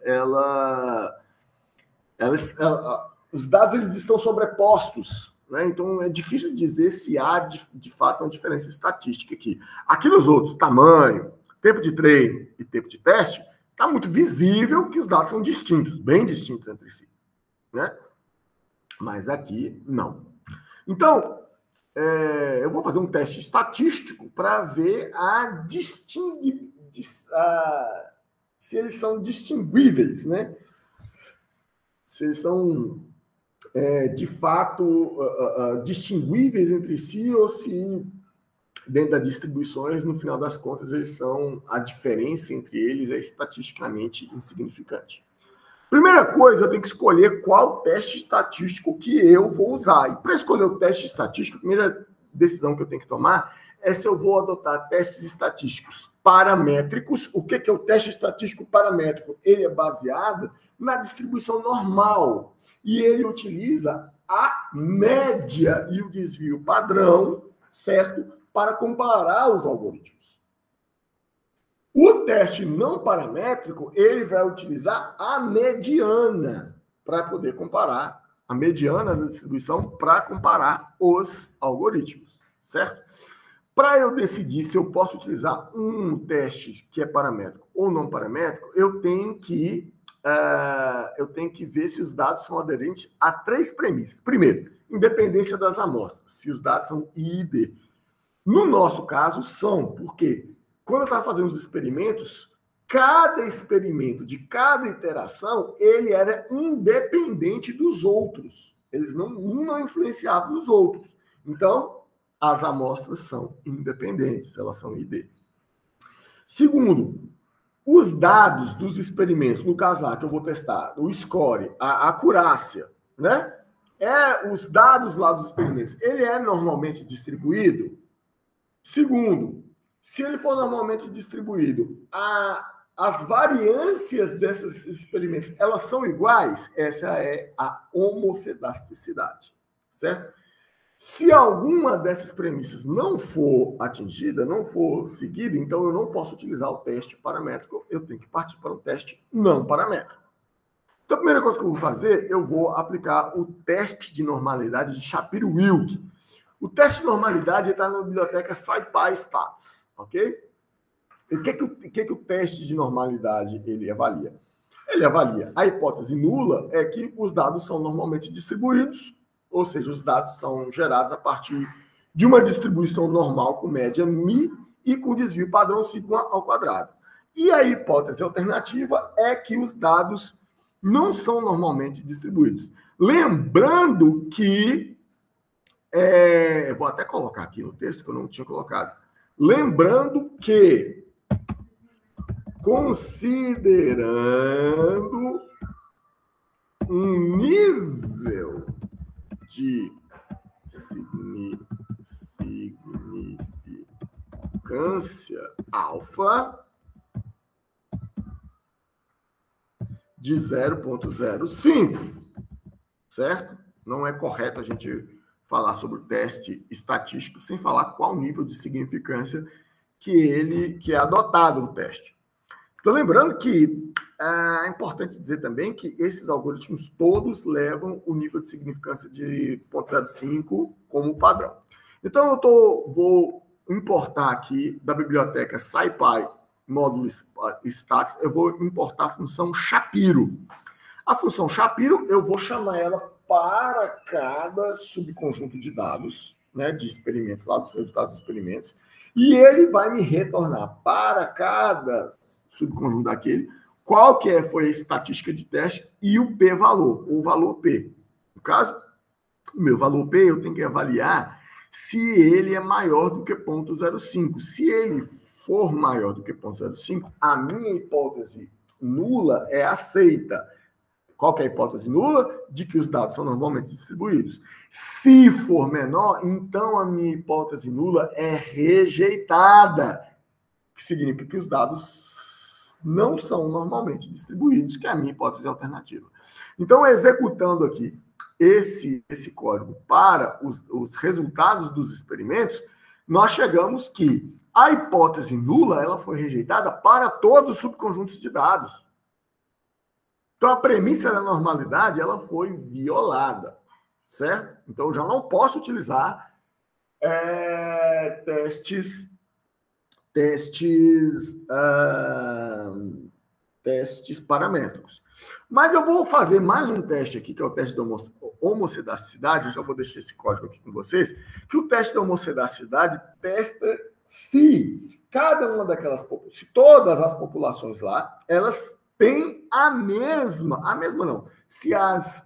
os dados eles estão sobrepostos, né? Então é difícil dizer se há, de fato, uma diferença estatística aqui. Aqui nos outros, tamanho, tempo de treino e tempo de teste, está muito visível que os dados são distintos, bem distintos entre si, né? Mas aqui, não. Então, eu vou fazer um teste estatístico para ver se eles são distinguíveis, né? Se eles são, de fato, distinguíveis entre si ou se, dentro das distribuições, no final das contas, a diferença entre eles é estatisticamente insignificante. Primeira coisa, eu tenho que escolher qual teste estatístico que eu vou usar. E para escolher o teste estatístico, a primeira decisão que eu tenho que tomar é se eu vou adotar testes estatísticos paramétricos. O que é o teste estatístico paramétrico? Ele é baseado na distribuição normal e ele utiliza a média e o desvio padrão, certo? Para comparar os algoritmos. O teste não paramétrico, ele vai utilizar a mediana para poder comparar, a mediana da distribuição para comparar os algoritmos, certo? Para eu decidir se eu posso utilizar um teste que é paramétrico ou não paramétrico, eu tenho que ver se os dados são aderentes a 3 premissas. Primeiro, independência das amostras, se os dados são I e D. No nosso caso, são, porque quando eu estava fazendo os experimentos, cada experimento de cada iteração, ele era independente dos outros. Um não influenciava os outros. Então, as amostras são independentes, elas são ID. Segundo, os dados dos experimentos, no caso lá que eu vou testar, o score, a acurácia, né? Os dados lá dos experimentos, ele é normalmente distribuído? Segundo, se ele for normalmente distribuído, as variâncias desses experimentos, elas são iguais? Essa é a homocedasticidade, certo? Se alguma dessas premissas não for atingida, não for seguida, então eu não posso utilizar o teste paramétrico, eu tenho que partir para um teste não paramétrico. Então, a primeira coisa que eu vou fazer, eu vou aplicar o teste de normalidade de Shapiro-Wilk. O teste de normalidade está na biblioteca SciPy Stats, ok? E o que o teste de normalidade ele avalia? Ele avalia a hipótese nula é que os dados são normalmente distribuídos, ou seja, os dados são gerados a partir de uma distribuição normal com média μ e com desvio padrão sigma ao quadrado. E a hipótese alternativa é que os dados não são normalmente distribuídos. Lembrando que eu vou até colocar aqui no texto que eu não tinha colocado. Lembrando que, considerando um nível de significância alfa de 0,05, certo? Não é correto a gente falar sobre o teste estatístico sem falar qual nível de significância que é adotado no teste. Então, lembrando que é importante dizer também que esses algoritmos todos levam o nível de significância de 0.05 como padrão. Então, vou importar aqui da biblioteca SciPy módulo Stats, eu vou importar a função Shapiro. A função Shapiro, eu vou chamar ela para cada subconjunto de dados, né, de experimentos, lá dos resultados dos experimentos, e ele vai me retornar para cada subconjunto daquele qual que foi a estatística de teste e o p-valor, ou valor p. No caso, o meu valor p eu tenho que avaliar se ele é maior do que 0.05. Se ele for maior do que 0.05, a minha hipótese nula é aceita. Qual que é a hipótese nula? De que os dados são normalmente distribuídos. Se for menor, então a minha hipótese nula é rejeitada, que significa que os dados não são normalmente distribuídos, que é a minha hipótese alternativa. Então, executando aqui esse código para os resultados dos experimentos, nós chegamos que a hipótese nula ela foi rejeitada para todos os subconjuntos de dados. Então, a premissa da normalidade ela foi violada, certo? Então, eu já não posso utilizar testes paramétricos. Mas eu vou fazer mais um teste aqui, que é o teste da homocedaticidade. Eu já vou deixar esse código aqui com vocês, que o teste da homocedaticidade testa se cada uma daquelas, se todas as populações lá, elas têm a mesma não, se as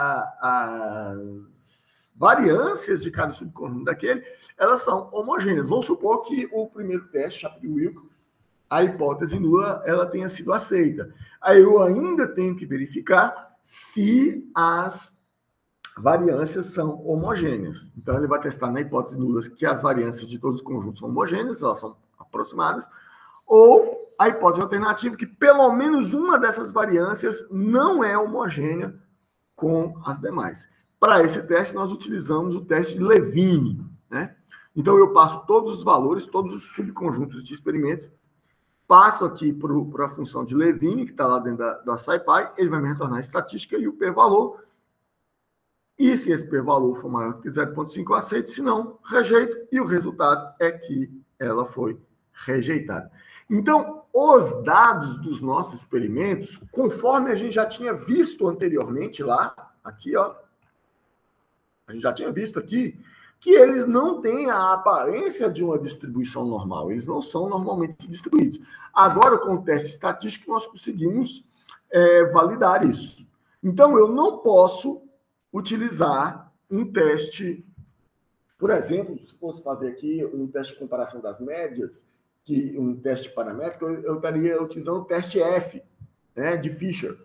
variâncias de cada subconjunto daquele, elas são homogêneas. Vamos supor que o primeiro teste, Shapiro-Wilk, a hipótese nula, ela tenha sido aceita. Aí eu ainda tenho que verificar se as variâncias são homogêneas. Então, ele vai testar na hipótese nula que as variâncias de todos os conjuntos são homogêneas, elas são aproximadas, ou a hipótese alternativa que pelo menos uma dessas variâncias não é homogênea com as demais. Para esse teste, nós utilizamos o teste de Levine, né? Então, eu passo todos os valores, todos os subconjuntos de experimentos, passo aqui para a função de Levine, que está lá dentro da SciPy, ele vai me retornar a estatística e o p-valor. E se esse p-valor for maior que 0,5, eu aceito, se não, rejeito, e o resultado é que ela foi rejeitada. Então, os dados dos nossos experimentos, conforme a gente já tinha visto anteriormente lá, aqui, ó, a gente já tinha visto aqui, que eles não têm a aparência de uma distribuição normal, eles não são normalmente distribuídos. Agora, com o teste estatístico, nós conseguimos validar isso. Então, eu não posso utilizar um teste, por exemplo, se fosse fazer aqui um teste de comparação das médias, que um teste paramétrico, eu estaria utilizando o teste F, né, de Fisher,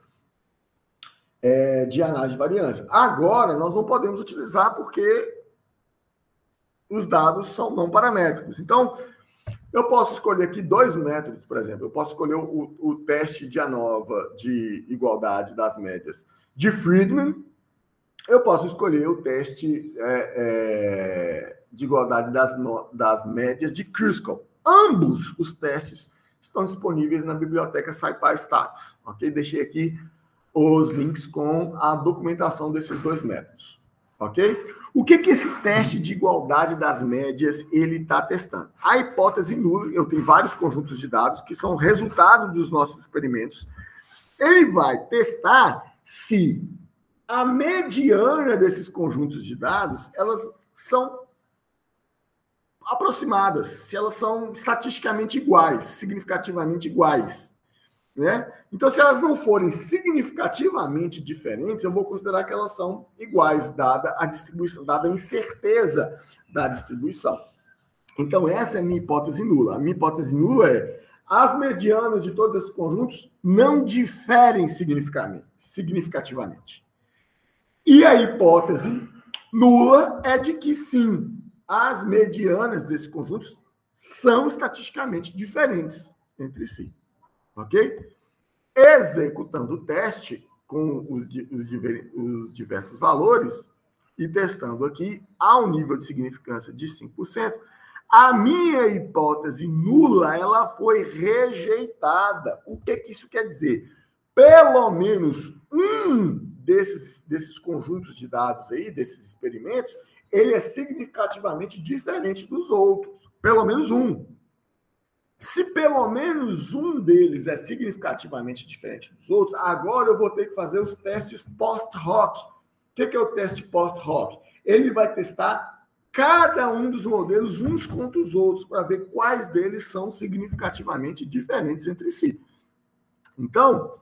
de análise de variância. Agora, nós não podemos utilizar porque os dados são não paramétricos. Então, eu posso escolher aqui 2 métodos, por exemplo. Eu posso escolher o teste de ANOVA de igualdade das médias de Friedman. Eu posso escolher o teste de igualdade das médias de Kruskal. Ambos os testes estão disponíveis na biblioteca SciPy Stats. Ok? Deixei aqui os links com a documentação desses 2 métodos. Ok? O que esse teste de igualdade das médias ele está testando? A hipótese nula, eu tenho vários conjuntos de dados que são resultado dos nossos experimentos. Ele vai testar se a mediana desses conjuntos de dados, elas são aproximadas, se elas são estatisticamente iguais, significativamente iguais, né? Então, se elas não forem significativamente diferentes, eu vou considerar que elas são iguais, dada a distribuição, dada a incerteza da distribuição. Então, essa é a minha hipótese nula. A minha hipótese nula é as medianas de todos esses conjuntos não diferem significativamente. E a hipótese nula é de que, sim, as medianas desses conjuntos são estatisticamente diferentes entre si. Ok? Executando o teste com os diversos valores e testando aqui ao nível de significância de 5%, A minha hipótese nula, ela foi rejeitada. O que isso quer dizer? Pelo menos um desses conjuntos de dados aí, desses experimentos, ele é significativamente diferente dos outros. Pelo menos um. Se pelo menos um deles é significativamente diferente dos outros, agora eu vou ter que fazer os testes post-hoc. O que é o teste post-hoc? Ele vai testar cada um dos modelos uns contra os outros para ver quais deles são significativamente diferentes entre si. Então,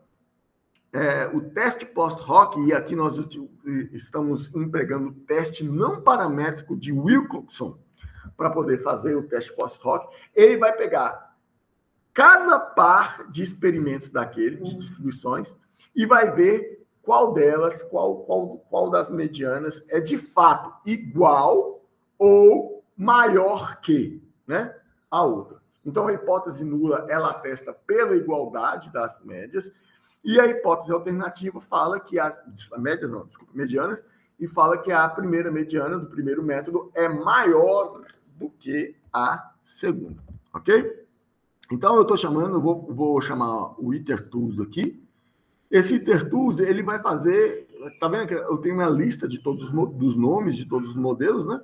o teste post-hoc, e aqui nós estamos empregando o teste não paramétrico de Wilcoxon para poder fazer o teste post-hoc, ele vai pegar cada par de experimentos daquele, de distribuições, e vai ver qual delas, qual das medianas é de fato igual ou maior que, né, a outra. Então, a hipótese nula, ela atesta pela igualdade das médias, e a hipótese alternativa fala que medianas, e fala que a primeira mediana do primeiro método é maior do que a segunda, ok? Então, eu estou chamando, vou chamar o ITERTools aqui. Esse ITERTools, ele vai fazer, tá vendo que eu tenho uma lista de todos dos nomes de todos os modelos, né?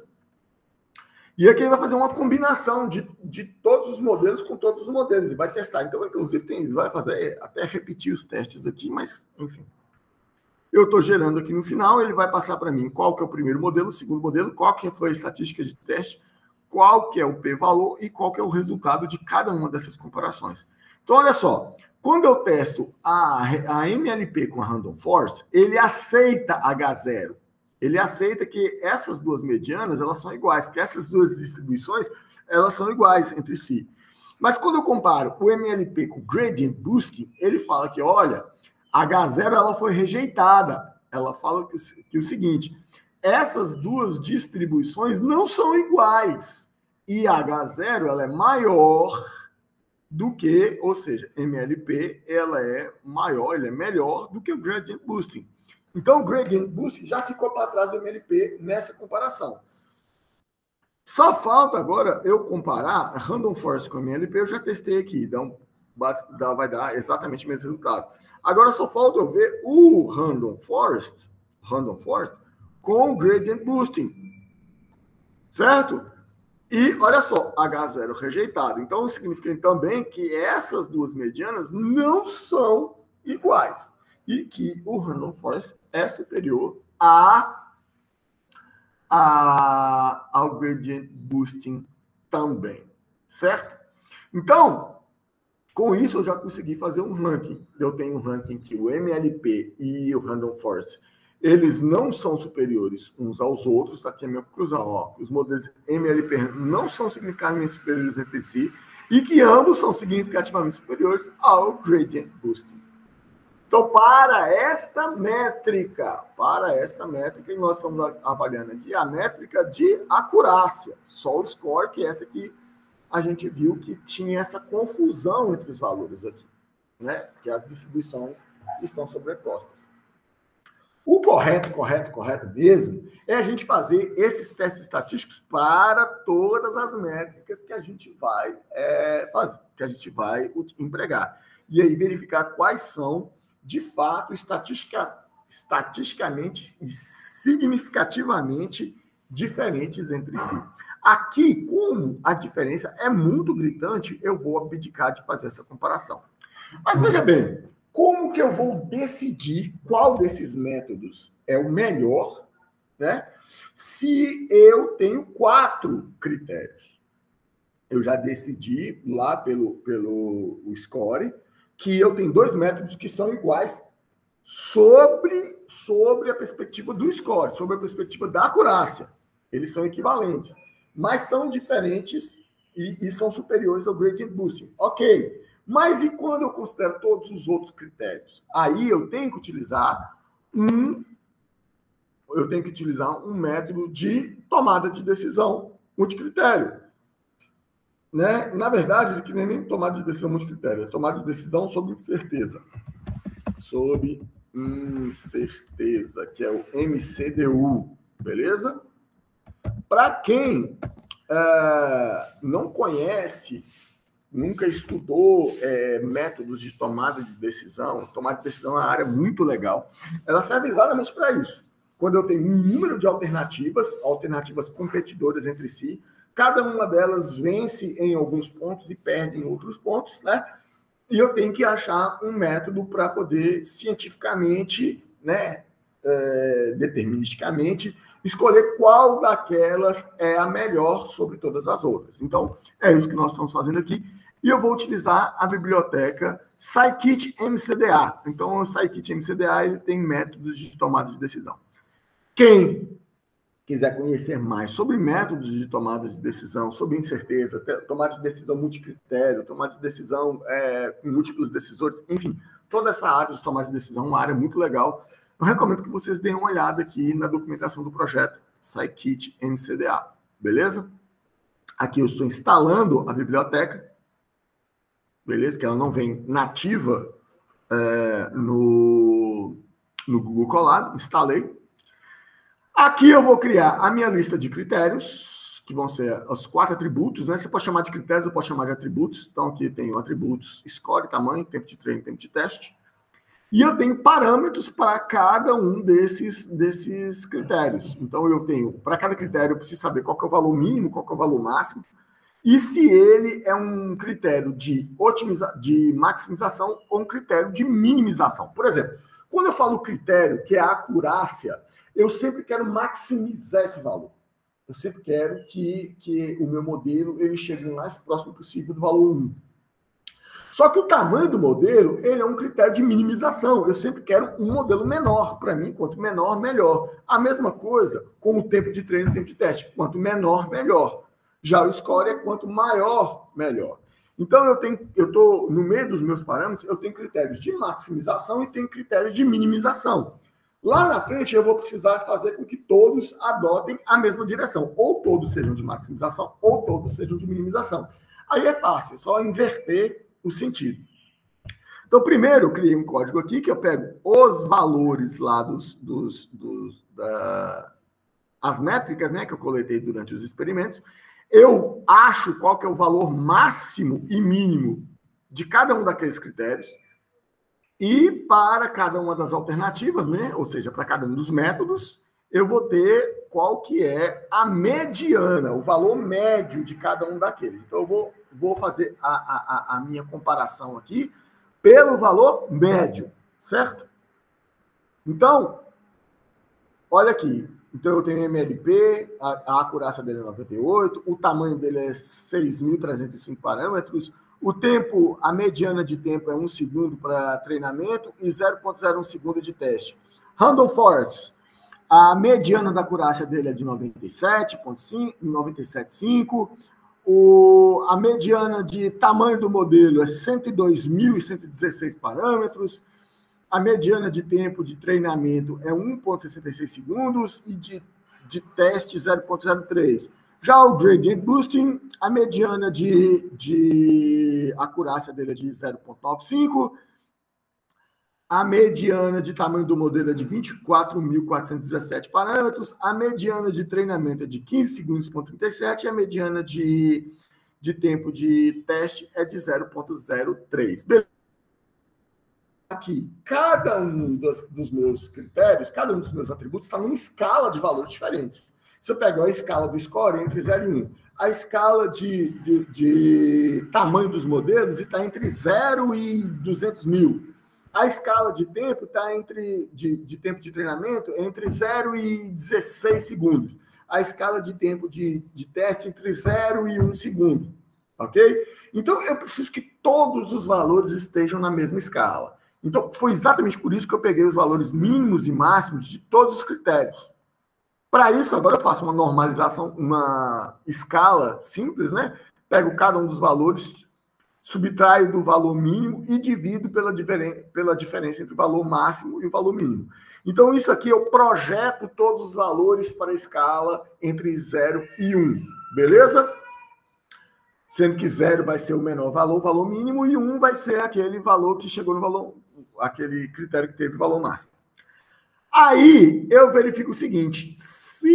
E aqui ele vai fazer uma combinação de todos os modelos com todos os modelos e vai testar. Então, inclusive, vai fazer até repetir os testes aqui, mas, enfim. Eu estou gerando aqui no final, ele vai passar para mim qual que é o primeiro modelo, o segundo modelo, qual que foi a estatística de teste, qual que é o p-valor e qual que é o resultado de cada uma dessas comparações. Então, olha só, quando eu testo a MLP com a Random Forest, ele aceita H0. Ele aceita que essas duas medianas, elas são iguais, que essas duas distribuições, elas são iguais entre si. Mas quando eu comparo o MLP com o Gradient Boosting, ele fala que, olha, H0 ela foi rejeitada. Ela fala que o seguinte, essas duas distribuições não são iguais. E H0 ela é maior do que, ou seja, MLP ela é maior, ele é melhor do que o Gradient Boosting. Então, o Gradient Boosting já ficou para trás do MLP nessa comparação. Só falta agora eu comparar a Random Forest com a MLP, eu já testei aqui, vai dar exatamente o mesmo resultado. Agora só falta eu ver o Random Forest com o Gradient Boosting, certo? E olha só, H0 rejeitado. Então, significa também que essas duas medianas não são iguais e que o Random Forest é superior ao Gradient Boosting também, certo? Então, com isso eu já consegui fazer um ranking. Eu tenho um ranking que o MLP e o Random Forest, eles não são superiores uns aos outros, tá aqui a minha conclusão, ó, os modelos MLP não são significativamente superiores entre si e que ambos são significativamente superiores ao Gradient Boosting. Então, para esta métrica, e nós estamos avaliando aqui a métrica de acurácia, só o score, que é essa aqui, a gente viu que tinha essa confusão entre os valores aqui, né? Que as distribuições estão sobrepostas. O correto mesmo, é a gente fazer esses testes estatísticos para todas as métricas que a gente vai fazer, que a gente vai empregar. E aí verificar quais são, de fato, estatisticamente e significativamente diferentes entre si. Aqui, como a diferença é muito gritante, eu vou abdicar de fazer essa comparação. Mas veja bem, como que eu vou decidir qual desses métodos é o melhor, né? Se eu tenho 4 critérios. Eu já decidi lá pelo score que eu tenho 2 métodos que são iguais sobre a perspectiva do score, sobre a perspectiva da acurácia. Eles são equivalentes, mas são diferentes e são superiores ao Gradient Boosting. Ok, mas e quando eu considero todos os outros critérios? Aí eu tenho que utilizar um método de tomada de decisão multicritério. Né? Na verdade, que nem tomada de decisão multicritério, é tomada de decisão sobre incerteza. Sobre incerteza, que é o MCDU, beleza? Para quem não conhece, nunca estudou métodos de tomada de decisão é uma área muito legal. Ela serve exatamente para isso. Quando eu tenho um número de alternativas competidoras entre si, cada uma delas vence em alguns pontos e perde em outros pontos, né? E eu tenho que achar um método para poder cientificamente, né, deterministicamente, escolher qual daquelas é a melhor sobre todas as outras. Então, é isso que nós estamos fazendo aqui. E eu vou utilizar a biblioteca Scikit-MCDA. Então, o Scikit-MCDA ele tem métodos de tomada de decisão. Quem quiser conhecer mais sobre métodos de tomada de decisão, sobre incerteza, tomada de decisão multicritério, tomada de decisão com múltiplos decisores, enfim, toda essa área de tomada de decisão é uma área muito legal. Eu recomendo que vocês deem uma olhada aqui na documentação do projeto Scikit-MCDA, beleza? Aqui eu estou instalando a biblioteca, beleza? Que ela não vem nativa no Google Colab, instalei. Aqui eu vou criar a minha lista de critérios, que vão ser os 4 atributos, né? Você pode chamar de critérios, eu posso chamar de atributos. Então, aqui tenho atributos, score, tamanho, tempo de treino, tempo de teste. E eu tenho parâmetros para cada um desses critérios. Então, eu tenho, para cada critério, eu preciso saber qual que é o valor mínimo, qual que é o valor máximo, e se ele é um critério de maximização ou um critério de minimização. Por exemplo, quando eu falo critério, que é a acurácia, eu sempre quero maximizar esse valor. Eu sempre quero que o meu modelo ele chegue o mais próximo possível do valor 1. Só que o tamanho do modelo ele é um critério de minimização. Eu sempre quero um modelo menor. Para mim, quanto menor, melhor. A mesma coisa com o tempo de treino e tempo de teste. Quanto menor, melhor. Já o score é quanto maior, melhor. Então, eu estou no meio dos meus parâmetros, eu tenho critérios de maximização e tenho critérios de minimização. Lá na frente, eu vou precisar fazer com que todos adotem a mesma direção. Ou todos sejam de maximização, ou todos sejam de minimização. Aí é fácil, é só inverter o sentido. Então, primeiro, eu criei um código aqui, que eu pego os valores lá as métricas, né, que eu coletei durante os experimentos. Eu acho qual que é o valor máximo e mínimo de cada um daqueles critérios. E para cada uma das alternativas, né, ou seja, para cada um dos métodos, eu vou ter qual que é a mediana, o valor médio de cada um daqueles. Então, eu vou fazer a minha comparação aqui pelo valor médio, certo? Então, olha aqui. Então, eu tenho MLP, a acurácia dele é 98, o tamanho dele é 6.305 parâmetros, o tempo, a mediana de tempo é 1 segundo para treinamento e 0,01 segundo de teste. Random Force, a mediana da acurácia dele é de 97,5, a mediana de tamanho do modelo é 102.116 parâmetros, a mediana de tempo de treinamento é 1,66 segundos e de teste 0,03. Já o Gradient Boosting, a mediana de acurácia dele é de 0,95, a mediana de tamanho do modelo é de 24.417 parâmetros, a mediana de treinamento é de 15 segundos,37 e a mediana de tempo de teste é de 0,03. Beleza? Aqui, cada um dos meus critérios, cada um dos meus atributos está numa escala de valores diferentes. Se eu pegar a escala do score entre 0 e 1, a escala de tamanho dos modelos está entre 0 e 200 mil. A escala de tempo está de tempo de treinamento entre 0 e 16 segundos. A escala de tempo de teste entre 0 e 1 segundo. Ok? Então, eu preciso que todos os valores estejam na mesma escala. Então, foi exatamente por isso que eu peguei os valores mínimos e máximos de todos os critérios. Para isso, agora eu faço uma normalização, uma escala simples, né? Pego cada um dos valores, subtraio do valor mínimo e divido pela diferença entre o valor máximo e o valor mínimo. Então, isso aqui eu projeto todos os valores para a escala entre 0 e 1. Beleza? Sendo que 0 vai ser o menor valor, o valor mínimo, e 1 vai ser aquele valor que chegou no valor, aquele critério que teve valor máximo. Aí, eu verifico o seguinte, se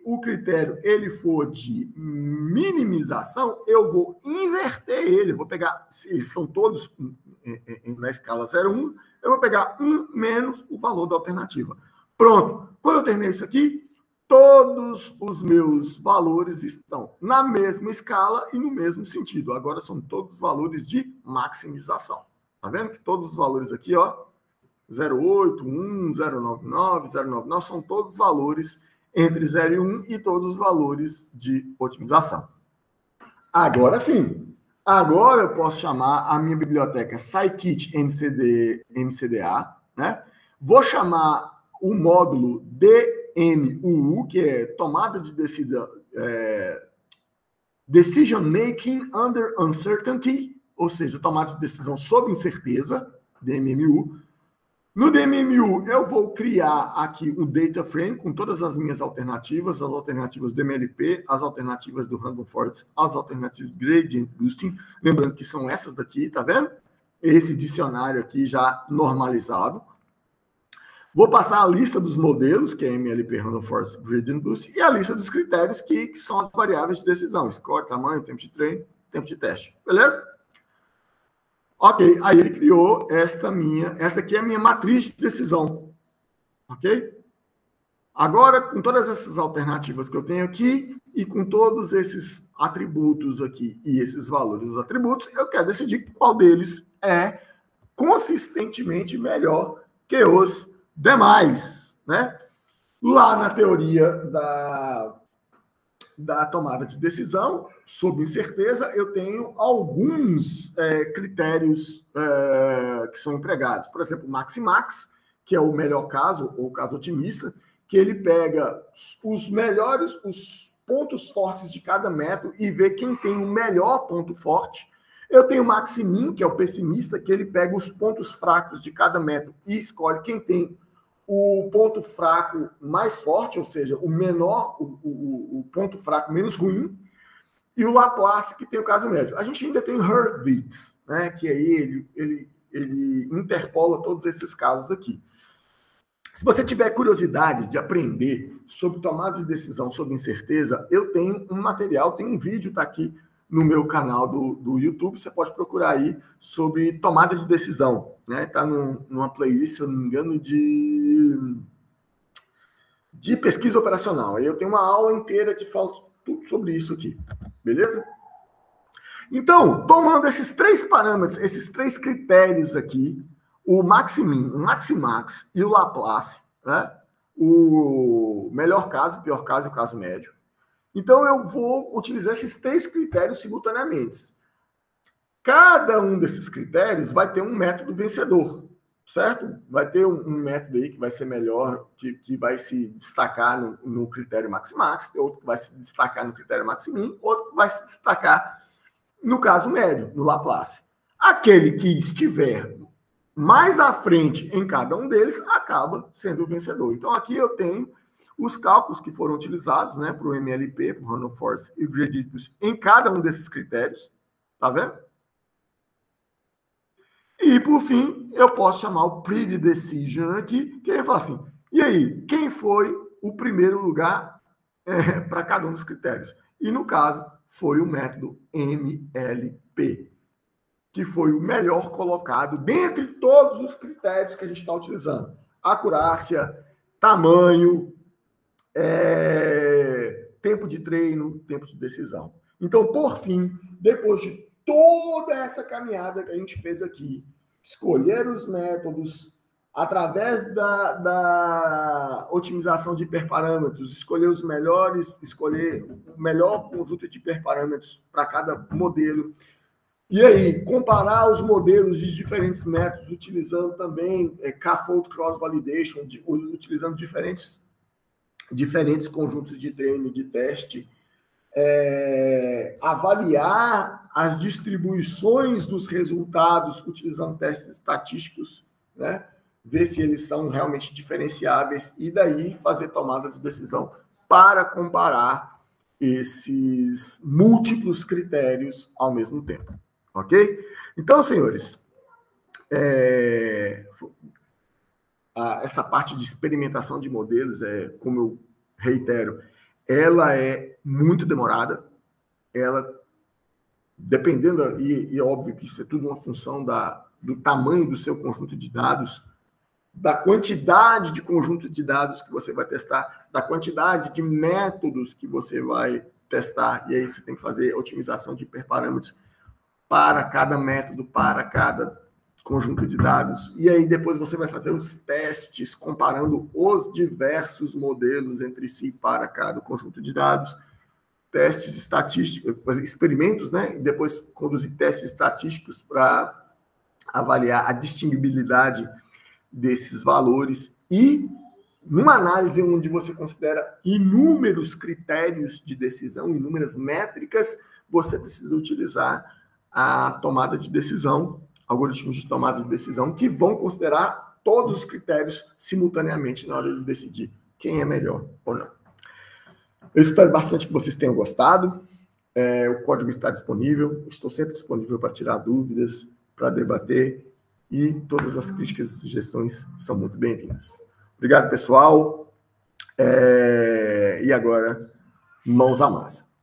o critério ele for de minimização, eu vou inverter ele. Eu vou pegar, se eles estão todos na escala 0,1, eu vou pegar 1 menos o valor da alternativa. Pronto. Quando eu terminei isso aqui, todos os meus valores estão na mesma escala e no mesmo sentido. Agora são todos valores de maximização. Tá vendo que todos os valores aqui, ó, 0,8, 1, 0,99, 0,99, são todos valores entre 0 e 1 e todos os valores de otimização. Agora sim, agora eu posso chamar a minha biblioteca scikit-mcda, né? Vou chamar o módulo DMUU, que é tomada de decisão, Decision Making Under Uncertainty, ou seja, tomada de decisão sob incerteza, DMMU. No DMMU, eu vou criar aqui um data frame com todas as minhas alternativas, as alternativas do MLP, as alternativas do Random Forest, as alternativas do Gradient Boosting, lembrando que são essas daqui, tá vendo? Esse dicionário aqui já normalizado. Vou passar a lista dos modelos, que é MLP, Random Forest, Gradient Boosting, e a lista dos critérios, que são as variáveis de decisão, score, tamanho, tempo de treino, tempo de teste, beleza? Ok, aí ele criou esta aqui é a minha matriz de decisão, ok? Agora, com todas essas alternativas que eu tenho aqui, e com todos esses atributos aqui, e esses valores dos atributos, eu quero decidir qual deles é consistentemente melhor que os demais, né? Lá na teoria da tomada de decisão, sob incerteza, eu tenho alguns critérios que são empregados. Por exemplo, o Maximax, que é o melhor caso, ou o caso otimista, que ele pega os melhores, os pontos fortes de cada método e vê quem tem o melhor ponto forte. Eu tenho o Maximin, que é o pessimista, que ele pega os pontos fracos de cada método e escolhe quem tem o ponto fraco mais forte, ou seja, o menor, o ponto fraco menos ruim, e o Laplace, que tem o caso médio. A gente ainda tem o Hurwitz, né, que aí ele interpola todos esses casos aqui. Se você tiver curiosidade de aprender sobre tomada de decisão sob incerteza, eu tenho um material, tem um vídeo, está aqui no meu canal do YouTube, você pode procurar aí sobre tomada de decisão, né? Está numa playlist, se eu não me engano, de pesquisa operacional. Aí eu tenho uma aula inteira que fala tudo sobre isso aqui, beleza? Então, tomando esses três parâmetros, esses três critérios aqui, o Maximin, o Maximax e o Laplace, né? O melhor caso, o pior caso e o caso médio. Então, eu vou utilizar esses três critérios simultaneamente. Cada um desses critérios vai ter um método vencedor, certo? Vai ter um método aí que vai ser melhor, que vai se destacar no critério Maximax, outro que vai se destacar no critério Maximin, outro que vai se destacar no caso médio, no Laplace. Aquele que estiver mais à frente em cada um deles acaba sendo o vencedor. Então, aqui eu tenho os cálculos que foram utilizados, né, para o MLP, para o Random Forest e o Gradient Boosting em cada um desses critérios, tá vendo? E, por fim, eu posso chamar o Predecision aqui, que ele fala assim, e aí, quem foi o primeiro lugar para cada um dos critérios? E, no caso, foi o método MLP, que foi o melhor colocado dentre todos os critérios que a gente está utilizando. Acurácia, tamanho, tempo de treino, tempo de decisão. Então, por fim, depois de toda essa caminhada que a gente fez aqui, escolher os métodos através da otimização de hiperparâmetros, escolher os melhores, escolher o melhor conjunto de hiperparâmetros para cada modelo, e aí comparar os modelos de diferentes métodos, utilizando também K-fold cross validation, utilizando diferentes conjuntos de treino, de teste, avaliar as distribuições dos resultados utilizando testes estatísticos, né? Ver se eles são realmente diferenciáveis e daí fazer tomada de decisão para comparar esses múltiplos critérios ao mesmo tempo, ok? Então, senhores, essa parte de experimentação de modelos, como eu reitero, ela é muito demorada, ela, dependendo, e é óbvio que isso é tudo uma função do tamanho do seu conjunto de dados, da quantidade de conjunto de dados que você vai testar, da quantidade de métodos que você vai testar, e aí você tem que fazer otimização de hiperparâmetros para cada método, para cada conjunto de dados, e aí depois você vai fazer os testes comparando os diversos modelos entre si para cada conjunto de dados, testes estatísticos, fazer experimentos, né? E depois conduzir testes estatísticos para avaliar a distinguibilidade desses valores e numa análise onde você considera inúmeros critérios de decisão, inúmeras métricas, você precisa utilizar a tomada de decisão, algoritmos de tomada de decisão que vão considerar todos os critérios simultaneamente na hora de decidir quem é melhor ou não. Eu espero bastante que vocês tenham gostado. O código está disponível, estou sempre disponível para tirar dúvidas, para debater, e todas as críticas e sugestões são muito bem-vindas. Obrigado, pessoal. E agora, mãos à massa.